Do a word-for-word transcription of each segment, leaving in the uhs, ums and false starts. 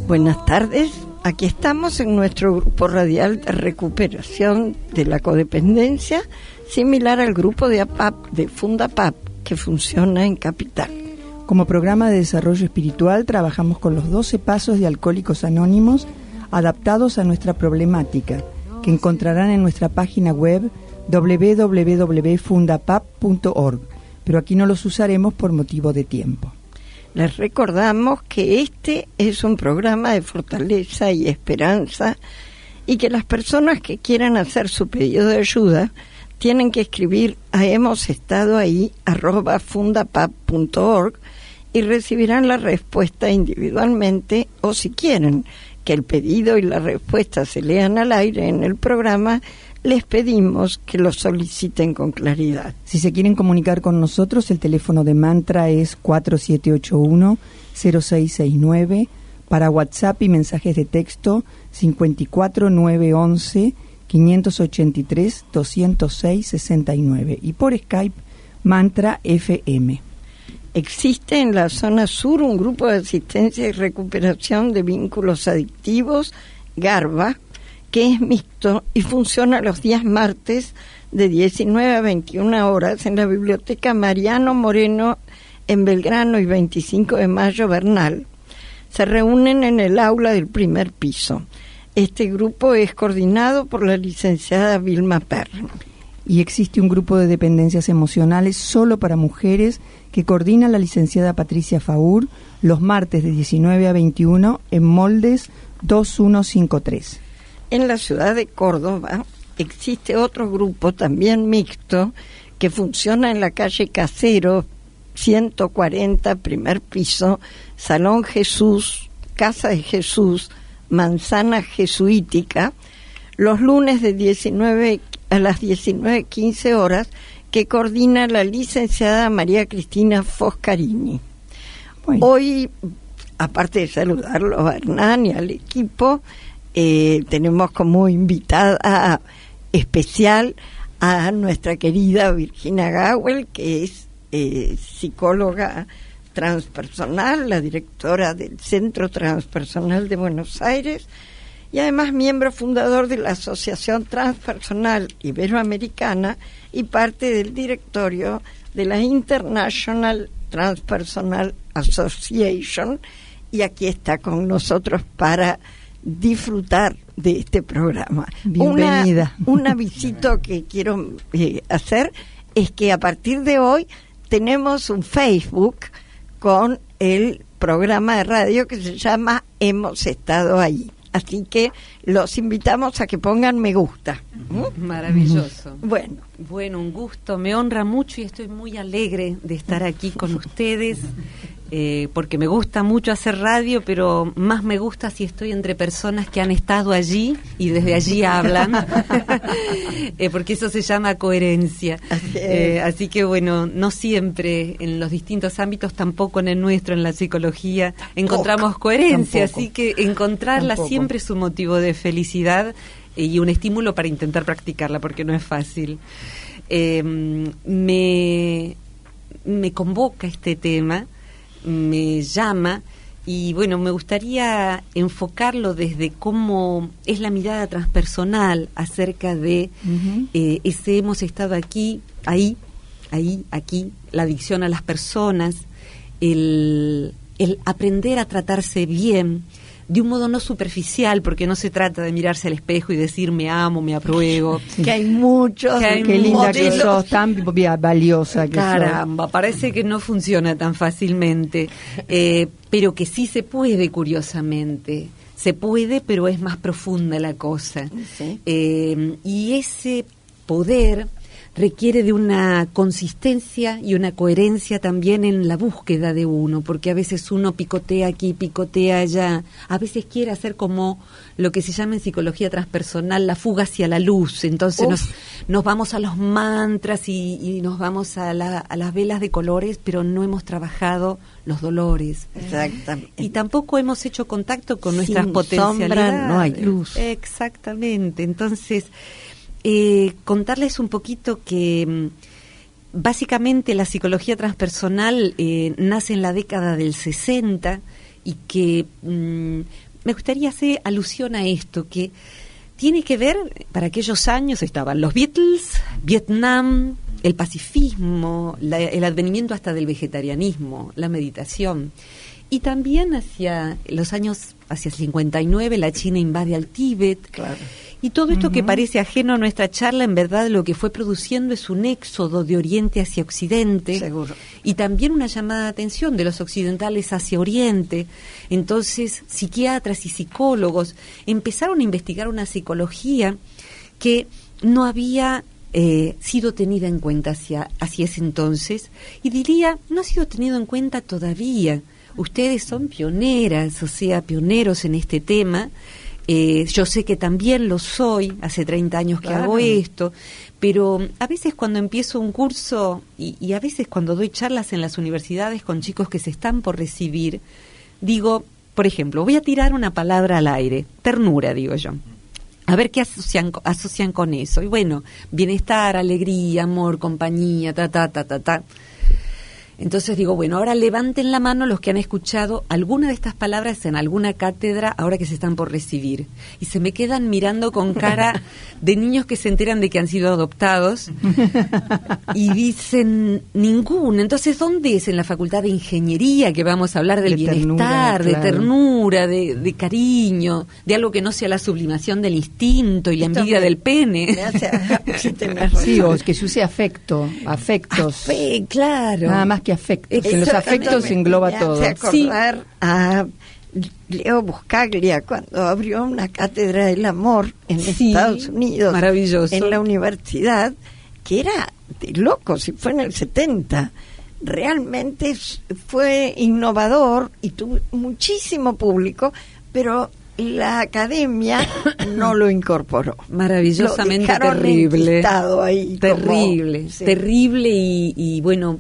Buenas tardes, aquí estamos en nuestro grupo radial de recuperación de la codependencia, similar al grupo de A P A P de Fundapap, que funciona en Capital. Como programa de desarrollo espiritual trabajamos con los doce pasos de Alcohólicos Anónimos adaptados a nuestra problemática, que encontrarán en nuestra página web doble u doble u doble u punto fundapap punto org, pero aquí no los usaremos por motivo de tiempo. Les recordamos que este es un programa de fortaleza y esperanza y que las personas que quieran hacer su pedido de ayuda tienen que escribir a hemos estado ahí arroba fundapap punto org y recibirán la respuesta individualmente, o si quieren que el pedido y la respuesta se lean al aire en el programa, les pedimos que lo soliciten con claridad. Si se quieren comunicar con nosotros, el teléfono de Mantra es cuatro siete ocho uno, cero seis seis nueve, para WhatsApp y mensajes de texto cinco cuatro nueve once, quinientos ochenta y tres, doscientos seis, sesenta y nueve y por Skype Mantra F M. Existe en la zona sur un grupo de asistencia y recuperación de vínculos adictivos, GARBA, que es mixto y funciona los días martes de diecinueve a veintiuna horas en la Biblioteca Mariano Moreno en Belgrano y veinticinco de mayo Bernal. Se reúnen en el aula del primer piso. Este grupo es coordinado por la licenciada Vilma Perrin. Y existe un grupo de dependencias emocionales solo para mujeres que coordina la licenciada Patricia Faur los martes de diecinueve a veintiuno en Moldes dos mil ciento cincuenta y tres. En la ciudad de Córdoba existe otro grupo también mixto que funciona en la calle Casero ciento cuarenta, primer piso, Salón Jesús, Casa de Jesús, Manzana Jesuítica, los lunes de diecinueve a las diecinueve quince horas, que coordina la licenciada María Cristina Foscarini. Bueno. Hoy, aparte de saludarlo a Hernán y al equipo, eh, tenemos como invitada especial a nuestra querida Virginia Gawel, que es eh, psicóloga transpersonal, la directora del Centro Transpersonal de Buenos Aires, y además miembro fundador de la Asociación Transpersonal Iberoamericana y parte del directorio de la International Transpersonal Association, y aquí está con nosotros para disfrutar de este programa. Bienvenida. Una, un avisito que quiero eh, hacer es que a partir de hoy tenemos un Facebook con el programa de radio que se llama Hemos Estado Ahí. Así que los invitamos a que pongan me gusta. ¿Mm? Maravilloso. Bueno. Bueno, un gusto, me honra mucho y estoy muy alegre de estar aquí con ustedes, eh, porque me gusta mucho hacer radio, pero más me gusta si estoy entre personas que han estado allí y desde allí hablan, eh, porque eso se llama coherencia. Así, eh, así que bueno, no siempre en los distintos ámbitos, tampoco en el nuestro, en la psicología, encontramos Tampoco. coherencia, Tampoco. así que encontrarla Tampoco. siempre es un motivo de felicidad y un estímulo para intentar practicarla, porque no es fácil. Eh, me, me convoca este tema, me llama, y bueno, me gustaría enfocarlo desde cómo es la mirada transpersonal acerca de uh-huh. eh, ese hemos estado aquí, ahí, ahí, aquí, la adicción a las personas, el, el aprender a tratarse bien, de un modo no superficial, porque no se trata de mirarse al espejo y decir me amo, me apruebo. Sí. Que hay muchos. Que hay Qué linda modelos. Que sos, tan valiosa que Caramba, sos. Parece que no funciona tan fácilmente, eh, pero que sí se puede, curiosamente. Se puede, pero es más profunda la cosa. Sí. Eh, y ese poder requiere de una consistencia y una coherencia también en la búsqueda de uno, porque a veces uno picotea aquí, picotea allá, a veces quiere hacer como lo que se llama en psicología transpersonal la fuga hacia la luz, entonces nos, nos vamos a los mantras y, y nos vamos a, la, a las velas de colores, pero no hemos trabajado los dolores. Exactamente. Y tampoco hemos hecho contacto con Sin nuestras potencialidades. Sombra no hay luz. Exactamente, entonces Eh, contarles un poquito que básicamente la psicología transpersonal eh, nace en la década del sesenta y que mm, me gustaría hacer alusión a esto, que tiene que ver, para aquellos años estaban los Beatles, Vietnam, el pacifismo, la, el advenimiento hasta del vegetarianismo, la meditación. Y también hacia los años, hacia el cincuenta y nueve, la China invade al Tíbet. Claro. Y todo esto uh-huh. que parece ajeno a nuestra charla, en verdad lo que fue produciendo es un éxodo de Oriente hacia Occidente. Seguro. Y también una llamada de atención de los occidentales hacia Oriente. Entonces, psiquiatras y psicólogos empezaron a investigar una psicología que no había eh, sido tenida en cuenta hacia, hacia ese entonces. Y diría, no ha sido tenido en cuenta todavía. Ustedes son pioneras, o sea, pioneros en este tema. Eh, yo sé que también lo soy, hace treinta años que claro. hago esto, pero a veces cuando empiezo un curso y, y a veces cuando doy charlas en las universidades con chicos que se están por recibir, digo, por ejemplo, voy a tirar una palabra al aire, ternura, digo yo. A ver qué asocian, asocian con eso. Y bueno, bienestar, alegría, amor, compañía, ta, ta, ta, ta, ta. Entonces digo, bueno, ahora levanten la mano los que han escuchado alguna de estas palabras en alguna cátedra ahora que se están por recibir. Y se me quedan mirando con cara de niños que se enteran de que han sido adoptados y dicen ninguno. Entonces, ¿dónde es? En la Facultad de Ingeniería, que vamos a hablar del de bienestar, ternura, de claro. ternura, de, de cariño, de algo que no sea la sublimación del instinto y la Esto envidia me, del pene. Me hace, sí, o que se use afecto, afectos. Afe, claro. Nada más que afectos. En los afectos se engloba me todo. Me hace acordar sí. a Leo Buscaglia cuando abrió una cátedra del amor en sí, Estados Unidos. Maravilloso. En la universidad, que era de locos, y fue en el setenta. Realmente fue innovador y tuvo muchísimo público, pero la academia no lo incorporó. Maravillosamente lo terrible. Ahí terrible, como, sí. terrible y, y bueno...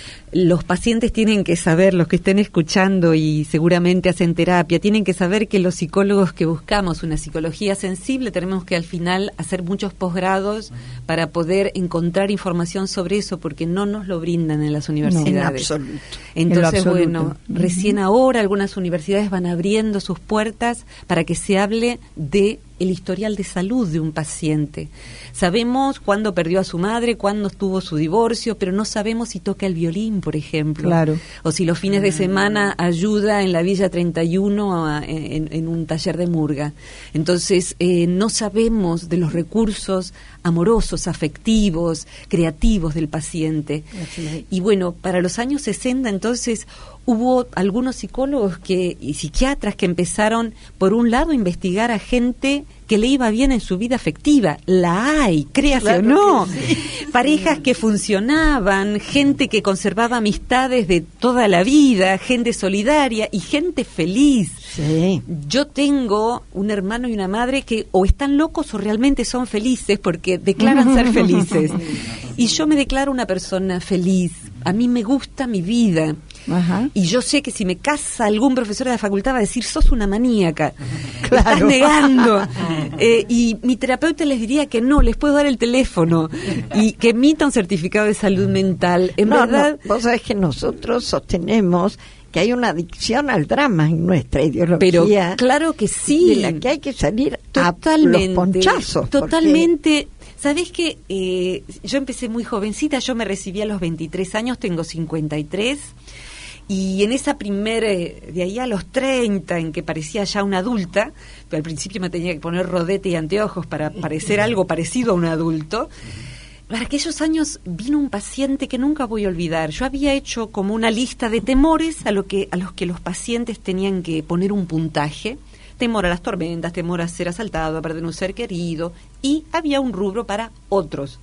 Los pacientes tienen que saber, los que estén escuchando y seguramente hacen terapia, tienen que saber que los psicólogos que buscamos una psicología sensible tenemos que al final hacer muchos posgrados para poder encontrar información sobre eso, porque no nos lo brindan en las universidades. No, en absoluto. Entonces, en bueno, uh-huh. recién ahora algunas universidades van abriendo sus puertas para que se hable de el historial de salud de un paciente. Sabemos cuándo perdió a su madre, cuándo tuvo su divorcio, pero no sabemos si toca el violín, por ejemplo. Claro. O si los fines de semana ayuda en la Villa treinta y uno a, en, en un taller de murga. Entonces, eh, no sabemos de los recursos amorosos, afectivos, creativos del paciente. Y bueno, para los años sesenta, entonces, hubo algunos psicólogos que y psiquiatras que empezaron, por un lado, a investigar a gente que le iba bien en su vida afectiva. La hay, créase claro o no. Sí. Parejas que funcionaban, gente que conservaba amistades de toda la vida, gente solidaria y gente feliz. Sí. Yo tengo un hermano y una madre que o están locos o realmente son felices porque declaran ser felices. Y yo me declaro una persona feliz. A mí me gusta mi vida. Ajá. Y yo sé que si me casa algún profesor de la facultad va a decir, sos una maníaca, claro. estás negando. eh, y mi terapeuta les diría que no, les puedo dar el teléfono y que emita un certificado de salud mental. En no, verdad, no, vos sabés que nosotros sostenemos que hay una adicción al drama en nuestra ideología. Pero claro que sí. De la que hay que salir totalmente, a los ponchazos. Totalmente. Porque... ¿Sabés que eh, yo empecé muy jovencita? Yo me recibí a los veintitrés años, tengo cincuenta y tres. Y en esa primera, de ahí a los treinta, en que parecía ya una adulta, pero al principio me tenía que poner rodete y anteojos para parecer algo parecido a un adulto, para aquellos años vino un paciente que nunca voy a olvidar. Yo había hecho como una lista de temores a, lo que, a los que los pacientes tenían que poner un puntaje. Temor a las tormentas, temor a ser asaltado, a perder un ser querido, y había un rubro para otros.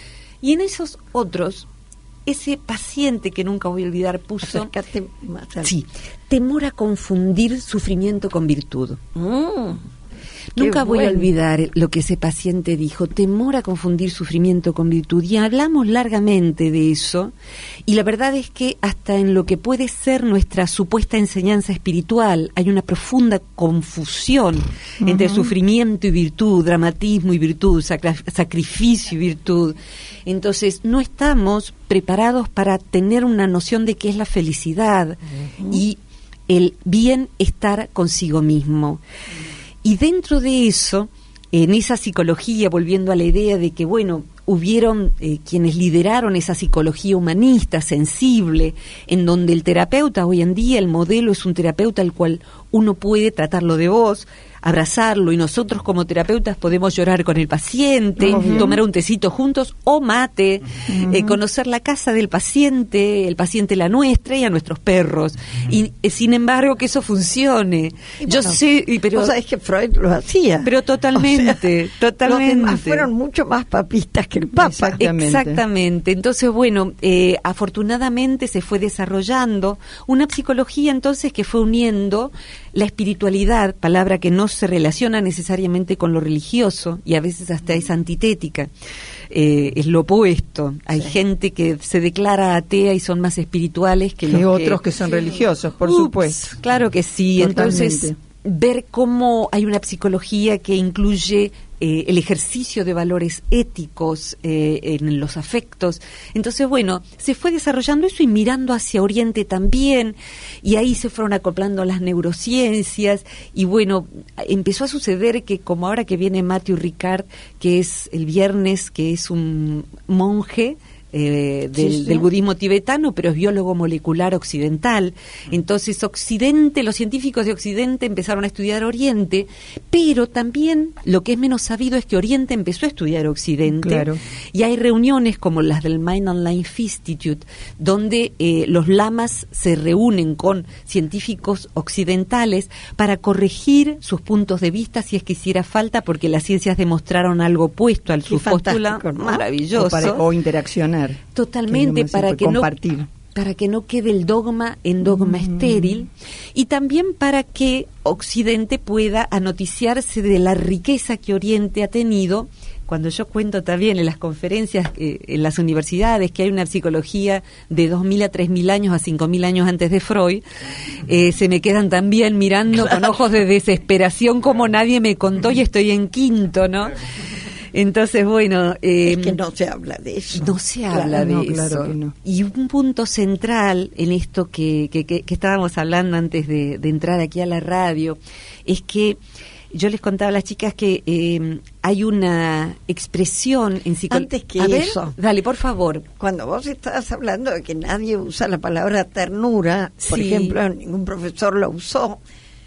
Y en esos otros... ese paciente que nunca voy a olvidar puso Acércate más al... sí, temor a confundir sufrimiento con virtud. Mm, nunca voy bueno. a olvidar lo que ese paciente dijo, temor a confundir sufrimiento con virtud. Y hablamos largamente de eso, y la verdad es que hasta en lo que puede ser nuestra supuesta enseñanza espiritual hay una profunda confusión uh-huh. entre sufrimiento y virtud, dramatismo y virtud, sacra- sacrificio y virtud. Entonces no estamos preparados para tener una noción de qué es la felicidad uh-huh. y el bienestar consigo mismo. Y dentro de eso, en esa psicología, volviendo a la idea de que, bueno, hubieron eh, quienes lideraron esa psicología humanista, sensible, en donde el terapeuta hoy en día, el modelo es un terapeuta al cual uno puede tratarlo de voz, abrazarlo, y nosotros como terapeutas podemos llorar con el paciente, uh-huh. tomar un tecito juntos o mate, uh-huh. eh, conocer la casa del paciente, el paciente la nuestra y a nuestros perros. Uh-huh. Y eh, sin embargo que eso funcione. Y Yo bueno, sé, pero vos sabés que Freud lo hacía. Pero totalmente, o sea, totalmente. Los demás fueron mucho más papistas que el Papa. Exactamente. Exactamente. Entonces, bueno, eh, afortunadamente se fue desarrollando una psicología entonces que fue uniendo la espiritualidad, palabra que no se relaciona necesariamente con lo religioso y a veces hasta es antitética, eh, es lo opuesto. Hay sí. gente que se declara atea y son más espirituales que, que los otros que, que son religiosos, por Ups, supuesto. Claro que sí. Totalmente. Entonces, ver cómo hay una psicología que incluye eh, el ejercicio de valores éticos eh, en los afectos. Entonces, bueno, se fue desarrollando eso y mirando hacia Oriente también, y ahí se fueron acoplando las neurociencias, y bueno, empezó a suceder que, como ahora que viene Matthew Ricard, que es el viernes, que es un monje, Eh, del, sí, sí. del budismo tibetano, pero es biólogo molecular occidental. Entonces, Occidente, los científicos de Occidente empezaron a estudiar Oriente, pero también lo que es menos sabido es que Oriente empezó a estudiar Occidente. Claro. Y hay reuniones como las del Mind and Life Institute, donde eh, los lamas se reúnen con científicos occidentales para corregir sus puntos de vista si es que hiciera falta, porque las ciencias demostraron algo opuesto al su postula, ¿no? Maravilloso. O, para, o interaccionar. Totalmente, que para que compartir. no para que no quede el dogma en dogma mm. estéril, y también para que Occidente pueda anoticiarse de la riqueza que Oriente ha tenido. Cuando yo cuento también en las conferencias, eh, en las universidades, que hay una psicología de dos mil a tres mil años a cinco mil años antes de Freud, eh, se me quedan también mirando claro. con ojos de desesperación como nadie me contó y estoy en quinto, ¿no? Entonces, bueno... Eh, es que no se habla de eso. No se habla claro, de no, eso. Claro que no. Y un punto central en esto que, que, que, que estábamos hablando antes de, de entrar aquí a la radio, es que yo les contaba a las chicas que eh, hay una expresión en psicología... Antes que a eso... Ver, dale, por favor. Cuando vos estabas hablando de que nadie usa la palabra ternura, sí. por ejemplo, ningún profesor la usó,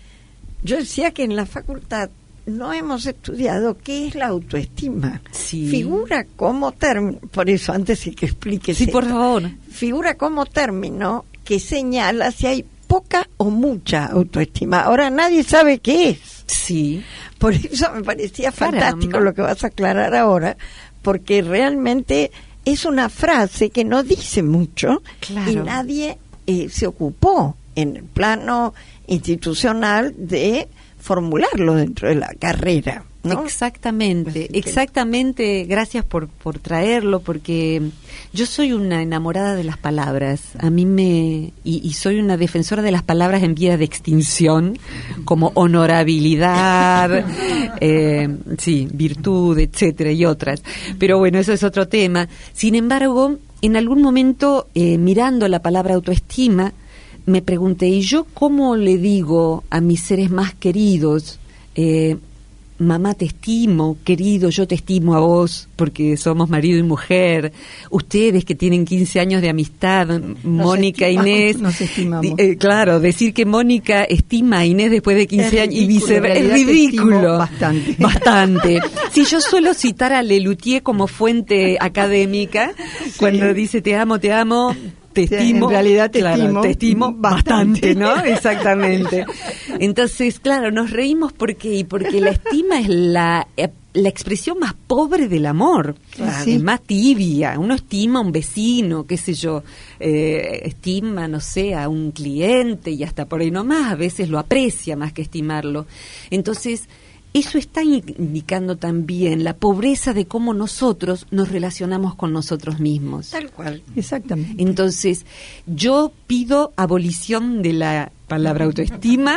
yo decía que en la facultad no hemos estudiado qué es la autoestima. Sí. Figura como término, por eso antes sí que explique. Sí, por favor. Figura como término que señala si hay poca o mucha autoestima. Ahora nadie sabe qué es. Sí. Por eso me parecía Caramba. fantástico lo que vas a aclarar ahora, porque realmente es una frase que no dice mucho claro. y nadie eh, se ocupó en el plano institucional de formularlo dentro de la carrera, ¿no? Exactamente, exactamente. Gracias por, por traerlo, porque yo soy una enamorada de las palabras. A mí me... Y, y soy una defensora de las palabras en vía de extinción, como honorabilidad, eh, sí, virtud, etcétera, y otras. Pero bueno, eso es otro tema. Sin embargo, en algún momento, eh, mirando la palabra autoestima, me pregunté, ¿y yo cómo le digo a mis seres más queridos, eh, mamá te estimo, querido, yo te estimo a vos, porque somos marido y mujer, ustedes que tienen quince años de amistad, nos Mónica, Inés, nos estimamos. Eh, claro, decir que Mónica estima a Inés después de quince es años ridículo, y viceversa, es ridículo. Bastante. Bastante. Si yo suelo citar a Lelutier como fuente académica, sí. cuando dice te amo, te amo, te estimo, en realidad te claro, estimo, te estimo bastante, bastante, ¿no? Exactamente. Entonces, claro, nos reímos porque y porque la estima es la la expresión más pobre del amor, claro. es más tibia. Uno estima a un vecino, qué sé yo, eh, estima, no sé, a un cliente y hasta por ahí nomás, a veces lo aprecia más que estimarlo. Entonces, eso está indicando también la pobreza de cómo nosotros nos relacionamos con nosotros mismos. Tal cual. Exactamente. Entonces, yo pido abolición de la palabra autoestima,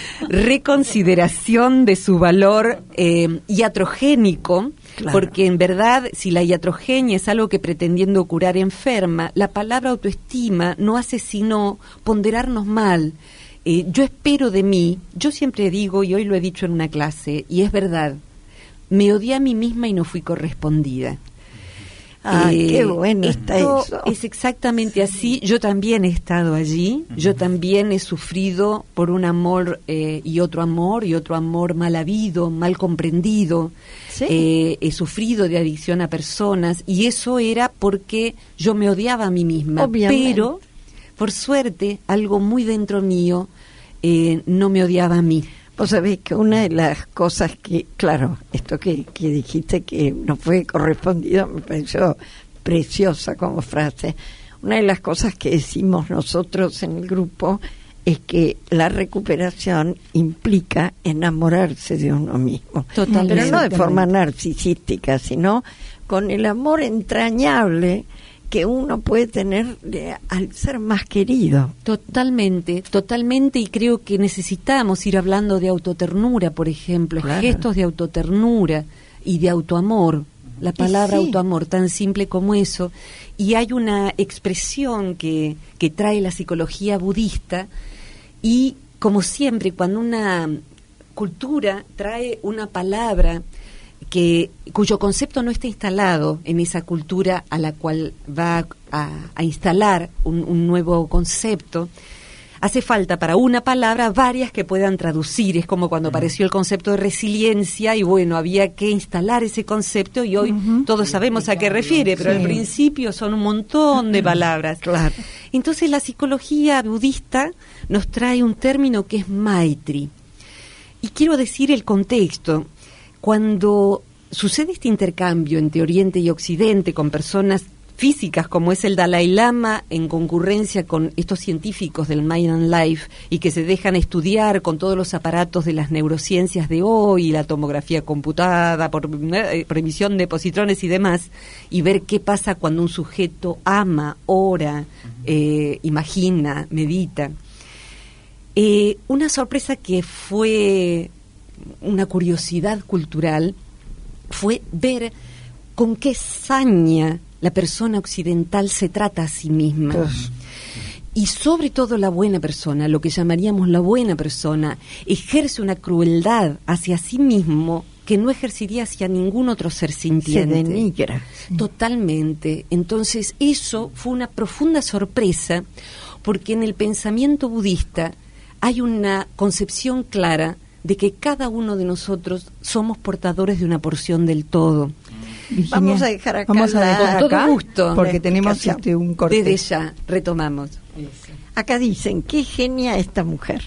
reconsideración de su valor eh, iatrogénico, claro. porque en verdad, si la iatrogenia es algo que pretendiendo curar enferma, la palabra autoestima no hace sino ponderarnos mal, Eh, yo espero de mí, yo siempre digo, y hoy lo he dicho en una clase, y es verdad, me odié a mí misma y no fui correspondida. Ah, eh, qué bueno está esto eso. Es exactamente así. Yo también he estado allí, yo también he sufrido por un amor eh, y otro amor, y otro amor mal habido, mal comprendido. ¿Sí? Eh, he sufrido de adicción a personas, y eso era porque yo me odiaba a mí misma. Obviamente. Pero, por suerte, algo muy dentro mío eh, no me odiaba a mí. Vos sabés que una de las cosas que, claro, esto que, que dijiste que no fue correspondido me pareció preciosa como frase. Una de las cosas que decimos nosotros en el grupo es que la recuperación implica enamorarse de uno mismo. Totalmente. Pero no de forma narcisística, sino con el amor entrañable que uno puede tener de, al ser más querido. Totalmente, totalmente, y creo que necesitamos ir hablando de autoternura, por ejemplo, Claro. gestos de autoternura y de autoamor, la palabra sí. autoamor, tan simple como eso, y hay una expresión que, que trae la psicología budista, y como siempre, cuando una cultura trae una palabra que cuyo concepto no está instalado en esa cultura a la cual va a, a instalar un, un nuevo concepto, hace falta para una palabra varias que puedan traducir. Es como cuando apareció el concepto de resiliencia y bueno, había que instalar ese concepto, y hoy uh-huh. todos sabemos a qué refiere, pero sí. al principio son un montón de palabras. Claro. Entonces la psicología budista nos trae un término que es Maitri. Y quiero decir el contexto. Cuando sucede este intercambio entre Oriente y Occidente con personas físicas como es el Dalai Lama en concurrencia con estos científicos del Mind and Life, y que se dejan estudiar con todos los aparatos de las neurociencias de hoy, la tomografía computada por, eh, por emisión de positrones y demás, y ver qué pasa cuando un sujeto ama, ora, eh, imagina, medita. Eh, una sorpresa que fue una curiosidad cultural fue ver con qué saña la persona occidental se trata a sí misma. Uf. Y sobre todo la buena persona, lo que llamaríamos la buena persona, ejerce una crueldad hacia sí mismo que no ejercería hacia ningún otro ser sintiente. Se denigra. Totalmente. Entonces eso fue una profunda sorpresa, porque en el pensamiento budista hay una concepción clara de que cada uno de nosotros somos portadores de una porción del todo. Virginia, vamos a dejar acá, vamos a dejar con acá todo gusto, porque tenemos este, un corte. Desde ya retomamos. Eso. Acá dicen, qué genia esta mujer.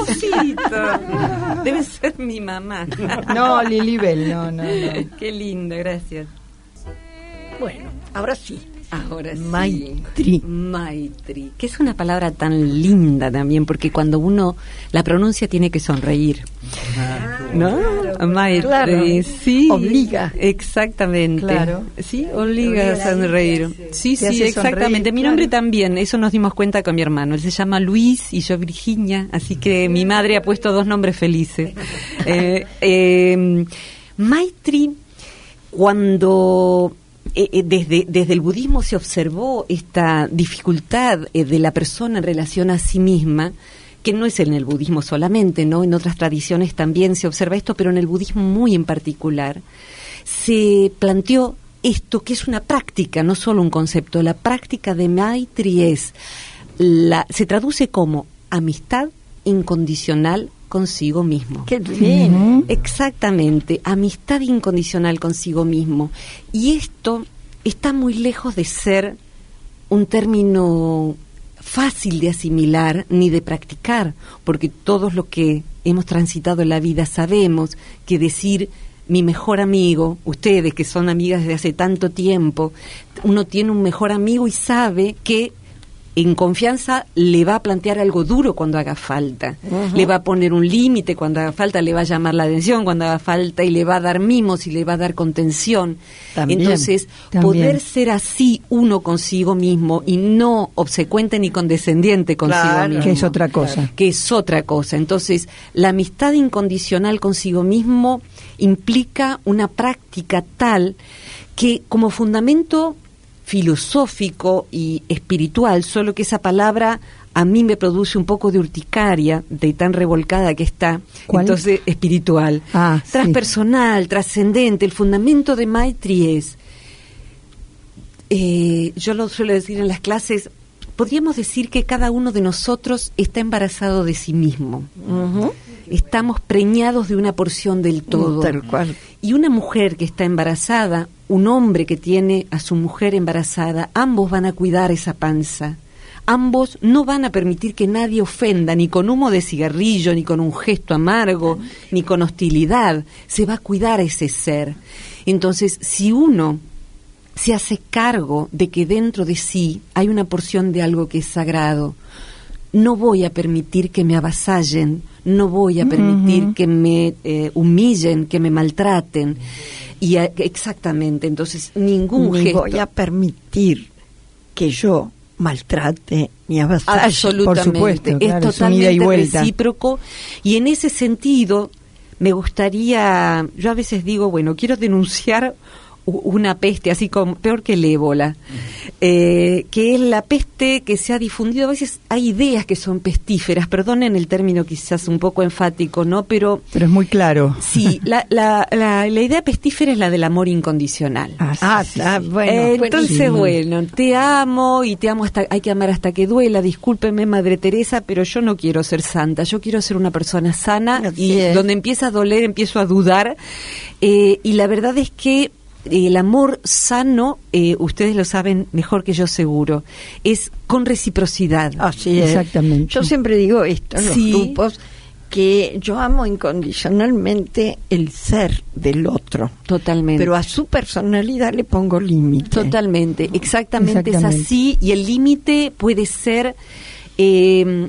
Cosito. Debe ser mi mamá. No, Lilibel, no, no, no. Qué lindo, gracias. Bueno, ahora sí. Ahora sí. Maitri. Maitri, que es una palabra tan linda también, porque cuando uno la pronuncia tiene que sonreír. Ah, ¿no? Claro, Maitri, claro. sí. Obliga. Exactamente. Claro. Sí, obliga a sonreír. Sí, sí, sí exactamente. Sonreír, mi nombre claro. también, eso nos dimos cuenta con mi hermano. Él se llama Luis y yo Virginia, así que mi madre ha puesto dos nombres felices. eh, eh, Maitri, cuando... Eh, eh, desde, desde el budismo se observó esta dificultad eh, de la persona en relación a sí misma, que no es en el budismo solamente, ¿no? En otras tradiciones también se observa esto, pero en el budismo muy en particular, se planteó esto, que es una práctica, no solo un concepto. La práctica de Maitri es, la, se traduce como amistad incondicional consigo mismo. ¡Qué bien! Uh-huh. Exactamente, amistad incondicional consigo mismo. Y esto está muy lejos de ser un término fácil de asimilar ni de practicar, porque todos los que hemos transitado la vida sabemos que decir mi mejor amigo, ustedes que son amigas desde hace tanto tiempo, uno tiene un mejor amigo y sabe que en confianza le va a plantear algo duro cuando haga falta, uh-huh. le va a poner un límite cuando haga falta, le va a llamar la atención cuando haga falta y le va a dar mimos y le va a dar contención. También, Entonces, también. poder ser así uno consigo mismo y no obsecuente ni condescendiente consigo claro, mismo. Que es otra cosa. Que es otra cosa. Entonces, la amistad incondicional consigo mismo implica una práctica tal que como fundamento filosófico y espiritual, solo que esa palabra a mí me produce un poco de urticaria, de tan revolcada que está. ¿Cuál? Entonces, espiritual. Ah, Transpersonal, sí. Trascendente. El fundamento de Maitri es, eh, yo lo suelo decir en las clases, podríamos decir que cada uno de nosotros está embarazado de sí mismo. Uh-huh. Estamos preñados de una porción del todo. Tal cual. Y una mujer que está embarazada, un hombre que tiene a su mujer embarazada, ambos van a cuidar esa panza. Ambos no van a permitir que nadie ofenda, ni con humo de cigarrillo, ni con un gesto amargo, ni con hostilidad. Se va a cuidar ese ser. Entonces, si uno se hace cargo de que dentro de sí hay una porción de algo que es sagrado, no voy a permitir que me avasallen, no voy a permitir uh-huh. que me eh, humillen, que me maltraten. Y a, exactamente, entonces ningún Ni gesto. voy a permitir que yo maltrate ni avasalle. Absolutamente, por supuesto, es claro, totalmente es un ida y vuelta. recíproco. Y en ese sentido, me gustaría, yo a veces digo, bueno, quiero denunciar una peste, así como peor que el ébola, eh, que es la peste que se ha difundido. A veces hay ideas que son pestíferas, perdonen el término quizás un poco enfático, ¿no? Pero, pero es muy claro. Sí, la, la, la, la idea pestífera es la del amor incondicional. Ah, ah, sí, ah bueno. Eh, entonces, sí. bueno, te amo y te amo hasta, hay que amar hasta que duela. Discúlpeme, Madre Teresa, pero yo no quiero ser santa, yo quiero ser una persona sana. Así y es. Donde empieza a doler, empiezo a dudar. Eh, y la verdad es que el amor sano, eh, ustedes lo saben mejor que yo seguro, es con reciprocidad. Así es. Exactamente. Yo siempre digo esto en Sí. los grupos, que yo amo incondicionalmente el ser del otro. Totalmente. Pero a su personalidad le pongo límite. Totalmente, exactamente, Exactamente. es así. Y el límite puede ser eh,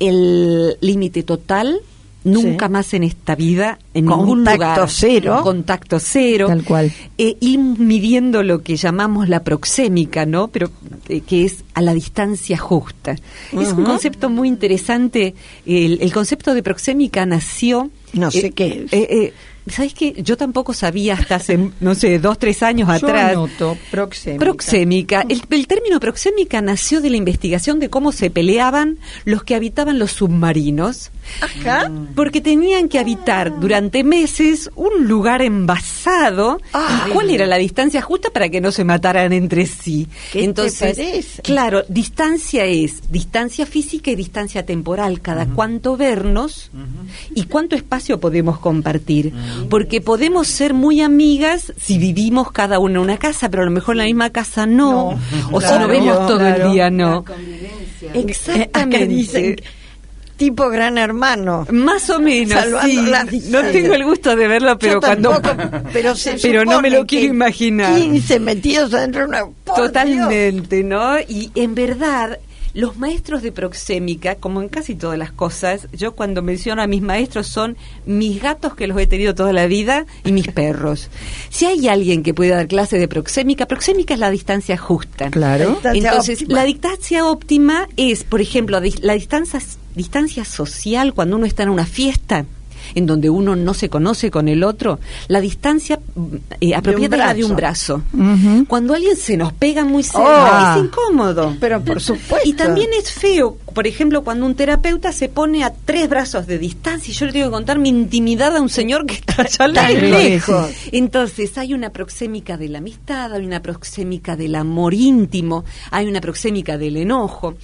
el límite total. Nunca Sí. más en esta vida, en Contacto ningún lugar. cero. Contacto cero. Tal cual. Eh, ir midiendo lo que llamamos la proxémica, ¿no? Pero eh, que es a la distancia justa. Es un Ujú. concepto muy interesante. El, el concepto de proxémica nació... No sé eh, qué es. eh, eh, ¿Sabes qué? Yo tampoco sabía hasta hace, no sé, dos, tres años Yo atrás. anoto proxémica. Proxémica. El, el término proxémica nació de la investigación de cómo se peleaban los que habitaban los submarinos. Ajá. Porque tenían que habitar durante meses un lugar envasado. Ay. ¿Cuál era la distancia justa para que no se mataran entre sí? ¿Qué te Entonces, parece? claro, distancia es distancia física y distancia temporal. Cada cuánto vernos y cuánto espacio podemos compartir. Porque podemos ser muy amigas si vivimos cada una en una casa, pero a lo mejor en la misma casa no. No. O si Claro, nos vemos todo claro. el día, no. Eh, Exactamente. acá dicen tipo Gran Hermano. Más o menos, Salvando sí. las No distancias. tengo el gusto de verlo, pero Yo cuando... tampoco, pero, se pero no me lo supone quiero que imaginar. quince metidos adentro de una... ¡Por Dios! Totalmente, ¿no? Y en verdad, los maestros de proxémica, como en casi todas las cosas, yo cuando menciono a mis maestros son mis gatos que los he tenido toda la vida y mis perros. Si hay alguien que puede dar clase de proxémica, proxémica es la distancia justa. Claro. Distancia Entonces, óptima. la distancia óptima es, por ejemplo, la distancia, distancia social cuando uno está en una fiesta en donde uno no se conoce con el otro, la distancia eh, apropiada es la de un brazo. Uh-huh. Cuando alguien se nos pega muy cerca, Oh. es incómodo. Pero por supuesto. Y también es feo, por ejemplo, cuando un terapeuta se pone a tres brazos de distancia y yo le tengo que contar mi intimidad a un señor que está allá Tan lejos. lejos. Entonces, hay una proxémica de la amistad, hay una proxémica del amor íntimo, hay una proxémica del enojo.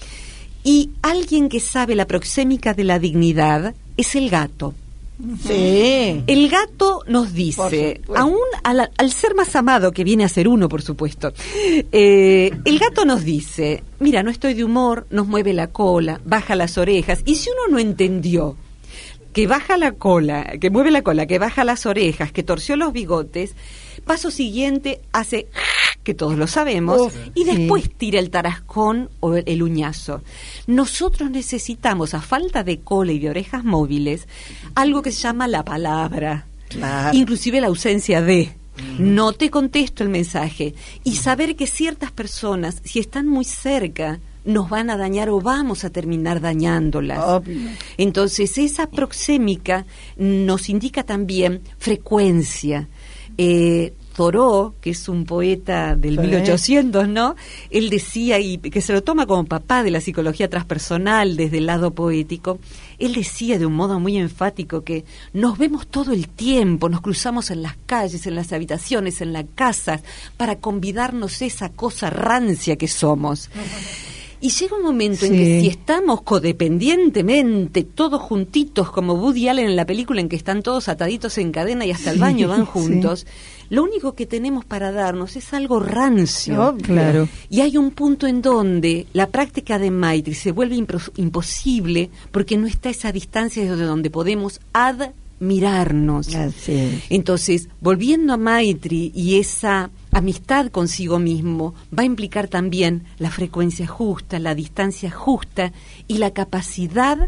Y alguien que sabe la proxémica de la dignidad es el gato. Sí. El gato nos Por dice, supuesto. aún al, al ser más amado, que viene a ser uno, por supuesto, eh, el gato nos dice, mira, no estoy de humor, nos mueve la cola, baja las orejas, y si uno no entendió que baja la cola, que mueve la cola, que baja las orejas, que torció los bigotes, paso siguiente hace que todos lo sabemos, Uf, y después sí. tira el tarascón o el, el uñazo. Nosotros necesitamos, a falta de cola y de orejas móviles, algo que se llama la palabra, Claro. inclusive la ausencia de. No te contesto el mensaje. Y saber que ciertas personas, si están muy cerca, nos van a dañar o vamos a terminar dañándolas. Obvio. Entonces, esa proxémica nos indica también frecuencia. Eh, Thoreau, que es un poeta del Sí. mil ochocientos, ¿no? Él decía, y que se lo toma como papá de la psicología transpersonal desde el lado poético, él decía de un modo muy enfático que nos vemos todo el tiempo, nos cruzamos en las calles, en las habitaciones, en las casas, para convidarnos esa cosa rancia que somos. Y llega un momento en Sí. que si estamos codependientemente, todos juntitos, como Woody Allen en la película en que están todos ataditos en cadena y hasta el Sí, baño van sí. juntos, lo único que tenemos para darnos es algo rancio. Obvio. Claro. Y hay un punto en donde la práctica de Maitri se vuelve impos- imposible porque no está esa distancia desde donde podemos admirarnos. Así es. Entonces, volviendo a Maitri y esa amistad consigo mismo, va a implicar también la frecuencia justa, la distancia justa y la capacidad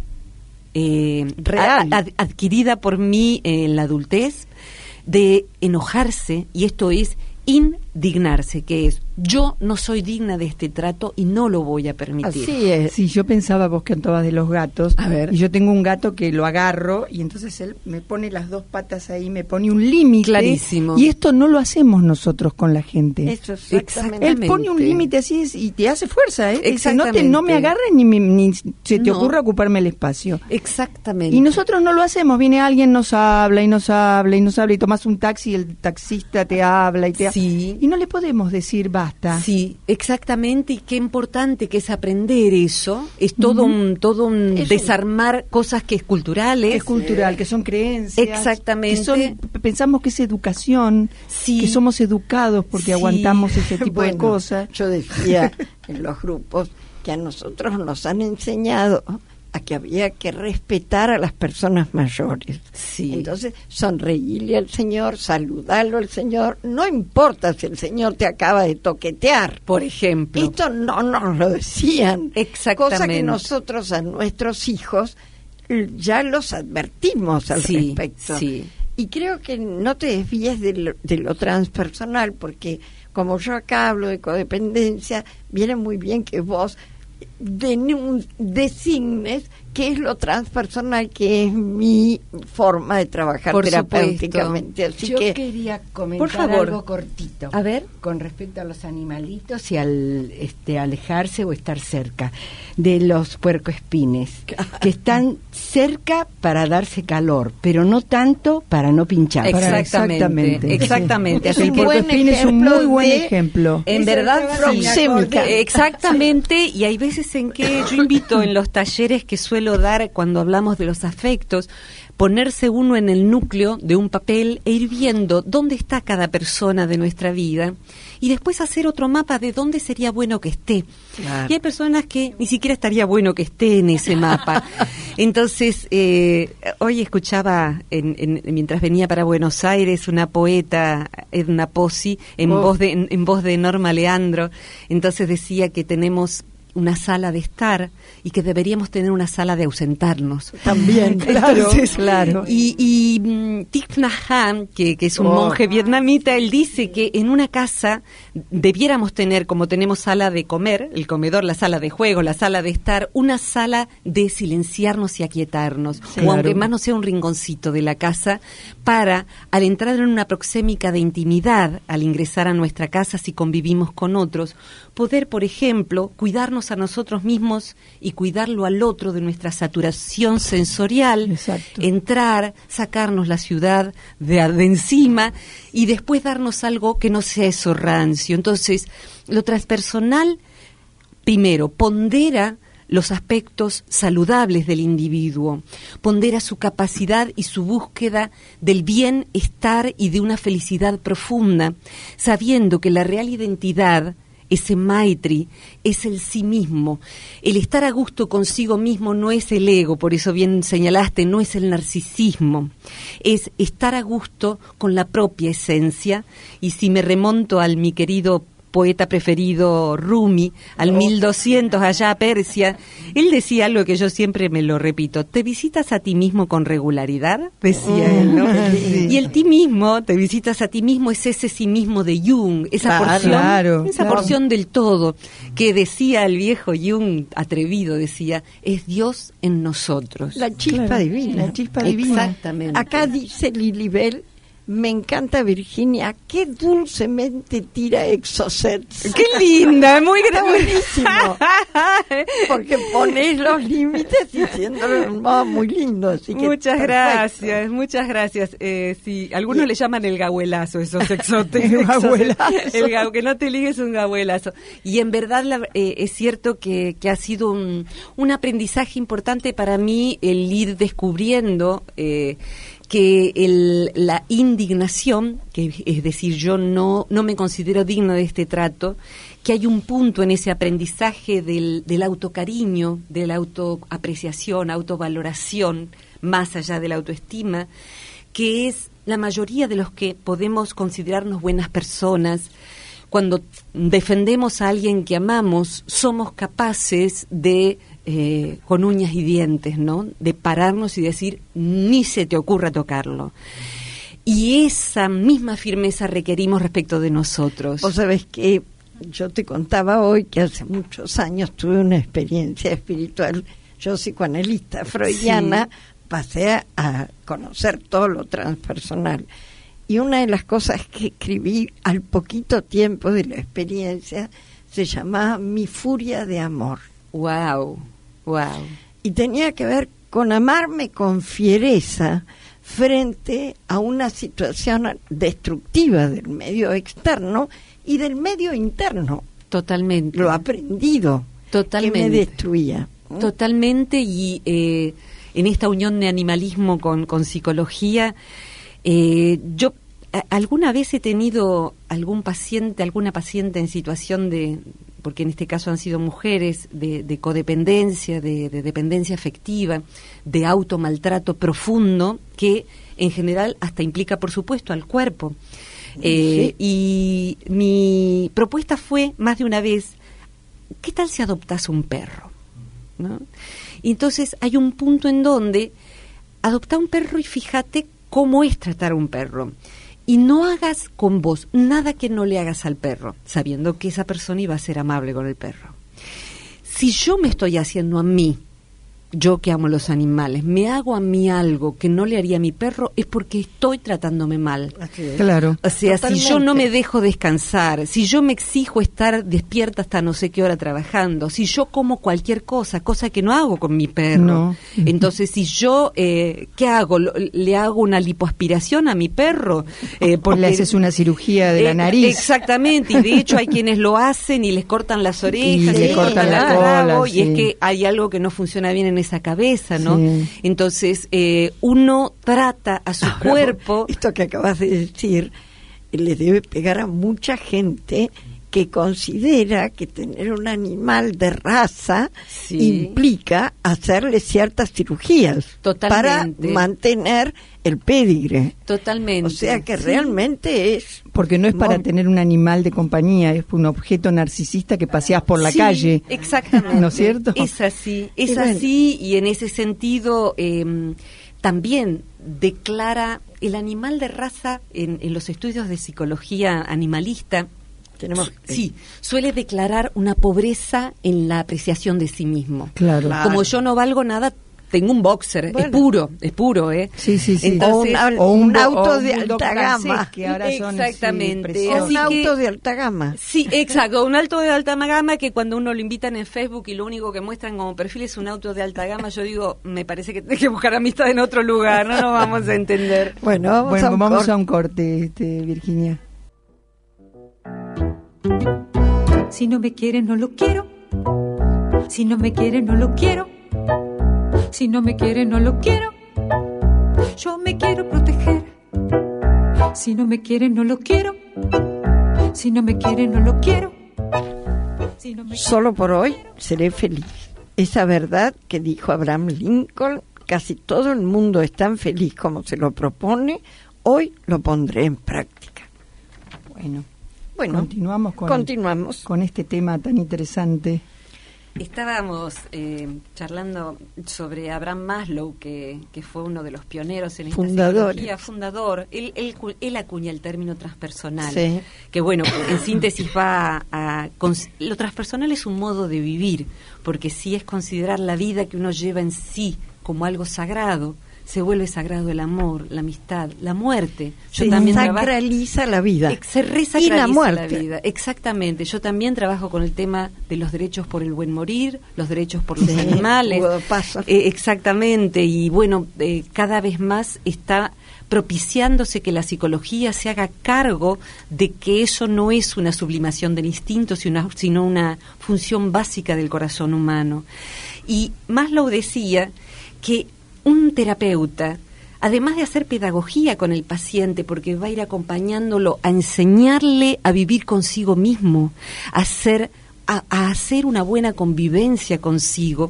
eh, Real. a- ad- adquirida por mí en la adultez de enojarse, y esto es indignarse, que es yo no soy digna de este trato y no lo voy a permitir. Así es. Sí, yo pensaba, vos que cantabas de los gatos, A ver. y yo tengo un gato que lo agarro y entonces él me pone las dos patas ahí, me pone un límite. Clarísimo. Y esto no lo hacemos nosotros con la gente. Eso exactamente. Él pone un límite así es- y te hace fuerza, ¿eh? Dice, no, te, Exactamente. no me agarres ni, me- ni se te No. ocurra ocuparme el espacio. Exactamente. Y nosotros no lo hacemos, viene alguien, nos habla y nos habla y nos habla y tomas un taxi y el taxista te habla y te Sí. y no le podemos decir basta. Sí, exactamente, y qué importante que es aprender eso, es todo Ujú. un todo un Es un- desarmar cosas que es culturales. Que es cultural, que son creencias. Exactamente. Que son, p- pensamos que es educación, Sí. que somos educados porque Sí. aguantamos ese tipo de Bueno, cosas. Yo decía en los grupos que a nosotros nos han enseñado a que había que respetar a las personas mayores. Sí. Entonces, sonreírle al Señor, saludarlo al Señor, no importa si el Señor te acaba de toquetear. Por ejemplo. Esto no nos lo decían. Exactamente. Cosa que nosotros a nuestros hijos eh, ya los advertimos al Sí, respecto. sí. Y creo que no te desvíes de lo, de lo transpersonal, porque como yo acá hablo de codependencia, viene muy bien que vos denun- designes qué es lo transpersonal, que es mi forma de trabajar Por terapéuticamente. Así Yo que, quería comentar por favor. algo cortito. A ver. Con respecto a los animalitos y al este, alejarse o estar cerca de los puercoespines, que están cerca para darse calor, pero no tanto para no pinchar. Para- Exactamente. Exactamente. Es Así un que- El buen puercoespín es un ejemplo muy buen de- ejemplo. En Esa verdad, estaba sí. proxémica. Exactamente, y hay veces en que yo invito en los talleres que suelo dar cuando hablamos de los afectos, ponerse uno en el núcleo de un papel e ir viendo dónde está cada persona de nuestra vida y después hacer otro mapa de dónde sería bueno que esté. Claro. Y hay personas que ni siquiera estaría bueno que esté en ese mapa. Entonces, eh, hoy escuchaba, en, en- mientras venía para Buenos Aires, una poeta, Edna Pozzi, en, Oh. voz de, en, en voz de Norma Leandro. Entonces decía que tenemos una sala de estar y que deberíamos tener una sala de ausentarnos. También, claro, Entonces, claro. Y, y mm, Thich Nhat Hanh, que, que es un Oh. monje vietnamita, él dice que en una casa debiéramos tener, como tenemos sala de comer, el comedor, la sala de juego, la sala de estar, una sala de silenciarnos y aquietarnos, Claro. o aunque más no sea un rinconcito de la casa, para, al entrar en una proxémica de intimidad, al ingresar a nuestra casa si convivimos con otros, poder, por ejemplo, cuidarnos a nosotros mismos y cuidarlo al otro de nuestra saturación sensorial, Exacto. entrar, sacarnos la ciudad de, de encima y después darnos algo que no sea eso rancio. Entonces, lo transpersonal, primero, pondera los aspectos saludables del individuo, pondera su capacidad y su búsqueda del bienestar y de una felicidad profunda, sabiendo que la real identidad, ese Maitri, es el sí mismo. El estar a gusto consigo mismo no es el ego, por eso bien señalaste, no es el narcisismo. Es estar a gusto con la propia esencia. Y si me remonto al mi querido poeta preferido Rumi, al mil doscientos allá a Persia, él decía algo que yo siempre me lo repito: ¿te visitas a ti mismo con regularidad? Decía él, ¿no? Sí. Y el ti mismo, te visitas a ti mismo, es ese sí mismo de Jung, esa Claro, porción, claro, esa claro. porción del todo, que decía el viejo Jung, atrevido, decía, es Dios en nosotros. La chispa Claro, divina. la chispa divina. Exactamente. Acá dice Lilibel, Me encanta, Virginia, qué dulcemente tira Exocets. ¡Qué linda! Muy Está gra- buenísimo. Porque pones los límites diciéndolo de un modo muy lindo. Así que Muchas perfecto. gracias, muchas gracias. Eh, sí, algunos Sí. le llaman el gahuelazo, esos exotes. El gahuelazo. El gau- que no te ligues un gahuelazo. Y en verdad la- eh, es cierto que, que ha sido un, un aprendizaje importante para mí el ir descubriendo eh, que el, la indignación, que es decir, yo no, no me considero digno de este trato, que hay un punto en ese aprendizaje del, del autocariño, de la autoapreciación, autovaloración, más allá de la autoestima, que es la mayoría de los que podemos considerarnos buenas personas. Cuando defendemos a alguien que amamos, somos capaces de, eh, con uñas y dientes, ¿no?, de pararnos y decir, ni se te ocurra tocarlo. Y esa misma firmeza requerimos respecto de nosotros. Vos sabés que yo te contaba hoy que hace muchos años tuve una experiencia espiritual. Yo, psicoanalista freudiana, Sí. pasé a, a conocer todo lo transpersonal. Y una de las cosas que escribí al poquito tiempo de la experiencia se llamaba Mi furia de amor. Wow, wow. Y tenía que ver con amarme con fiereza frente a una situación destructiva del medio externo y del medio interno. Totalmente. Lo aprendido Totalmente. que me destruía. ¿no? Totalmente, y eh, en esta unión de animalismo con, con psicología, eh, yo a- alguna vez he tenido algún paciente, alguna paciente en situación de, porque en este caso han sido mujeres, de, de codependencia, de, de dependencia afectiva, de automaltrato profundo, que en general hasta implica, por supuesto, al cuerpo. Eh, Sí. Y mi propuesta fue, más de una vez, ¿qué tal si adoptas un perro? ¿No? Y entonces hay un punto en donde adopta un perro y fíjate cómo es tratar a un perro. Y no hagas con vos nada que no le hagas al perro, sabiendo que esa persona iba a ser amable con el perro. Si yo me estoy haciendo a mí, yo que amo los animales, me hago a mí algo que no le haría a mi perro, es porque estoy tratándome mal. Así es. Claro. O sea, si yo Totalmente. no me dejo descansar, si yo me exijo estar despierta hasta no sé qué hora trabajando, si yo como cualquier cosa, cosa que no hago con mi perro, No. entonces si yo, eh, ¿qué hago? Lo- ¿Le hago una lipoaspiración a mi perro? Eh, Porque le haces una cirugía de la Eh, nariz. Exactamente, y de hecho hay quienes lo hacen y les cortan las orejas, Y le les cortan la el cola, rabo, y sí. es que hay algo que no funciona bien en esa cabeza, ¿no? Sí. Entonces, eh, uno trata a su Ahora, cuerpo... Esto que acabas de decir le debe pegar a mucha gente que considera que tener un animal de raza Sí. implica hacerle ciertas cirugías Totalmente. para mantener el pedigre. Totalmente. O sea que Sí. realmente es... Porque no es para Mon- tener un animal de compañía, es un objeto narcisista que paseas por la Sí, calle. Exactamente. ¿No es cierto? Es así, es Y bueno. así, y en ese sentido eh, también declara el animal de raza en, en los estudios de psicología animalista. Tenemos Sí, suele declarar una pobreza en la apreciación de sí mismo. Claro. Claro. Como yo no valgo nada, tengo un boxer, Bueno. es puro, es puro, ¿eh? Sí, sí, sí. Entonces, O un- O un bo- auto o un de bulldog alta francés, gama. que ahora son, sí, Exactamente. o preciosos. Así un que- auto de alta gama. Sí, exacto, un auto de alta gama que cuando uno lo invitan en Facebook y lo único que muestran como perfil es un auto de alta gama, yo digo, me parece que tenés que buscar amistad en otro lugar, no nos vamos a entender. Bueno, vamos, Bueno, a, un vamos corte. a un corte, este, Virginia. Si no me quiere, no lo quiero. Si no me quiere, no lo quiero. Si no me quiere, no lo quiero. Yo me quiero proteger. Si no me quiere, no lo quiero. Si no me quiere, no lo quiero. Si no me Solo por hoy seré feliz. Esa verdad que dijo Abraham Lincoln, casi todo el mundo es tan feliz como se lo propone, hoy lo pondré en práctica. Bueno, Bueno, continuamos con, continuamos. con este tema tan interesante. Estábamos eh, charlando sobre Abraham Maslow, que, que fue uno de los pioneros en esta Fundadores. psicología, fundador. Él, él, cu- él acuña el término transpersonal, Sí. que bueno, en síntesis va a... cons- lo transpersonal es un modo de vivir, porque sí es considerar la vida que uno lleva en sí como algo sagrado, se vuelve sagrado el amor, la amistad, la muerte. Yo se también sacraliza trabajo, la vida. Se resacraliza y la muerte. La vida. Exactamente. Yo también trabajo con el tema de los derechos por el buen morir, los derechos por los sí, animales. Eh, exactamente. Y bueno, eh, cada vez más está propiciándose que la psicología se haga cargo de que eso no es una sublimación del instinto, sino, sino una función básica del corazón humano. Y Maslow decía que un terapeuta, además de hacer pedagogía con el paciente, porque va a ir acompañándolo a enseñarle a vivir consigo mismo, a hacer, a, a hacer una buena convivencia consigo,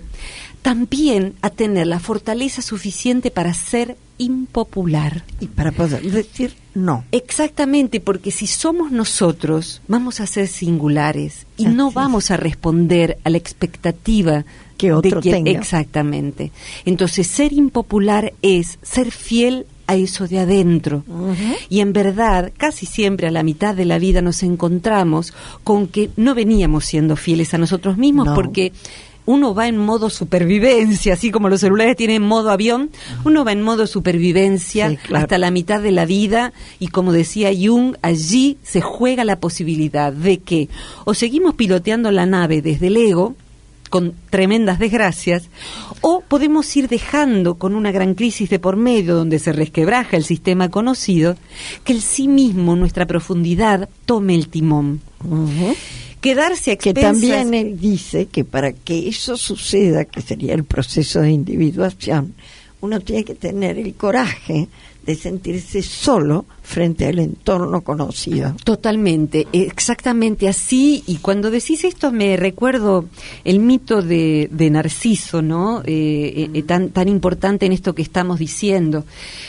también a tener la fortaleza suficiente para ser impopular. Y para poder decir no. Exactamente, porque si somos nosotros, vamos a ser singulares y Así no es. vamos a responder a la expectativa que otro de quien, tenga. Exactamente. Entonces, ser impopular es ser fiel a eso de adentro. Uh-huh. Y en verdad, casi siempre a la mitad de la vida nos encontramos con que no veníamos siendo fieles a nosotros mismos, no. porque uno va en modo supervivencia, así como los celulares tienen modo avión, uno va en modo supervivencia sí, claro. hasta la mitad de la vida, y como decía Jung, allí se juega la posibilidad de que o seguimos piloteando la nave desde el ego, con tremendas desgracias, o podemos ir dejando con una gran crisis de por medio donde se resquebraja el sistema conocido, que el sí mismo, nuestra profundidad, tome el timón. Uh-huh. Quedarse a expensas... Que también él dice que para que eso suceda, que sería el proceso de individuación, uno tiene que tener el coraje de sentirse solo frente al entorno conocido. Totalmente, exactamente así. Y cuando decís esto me recuerdo el mito de, de Narciso, ¿no? Eh, eh, tan, tan importante en esto que estamos diciendo.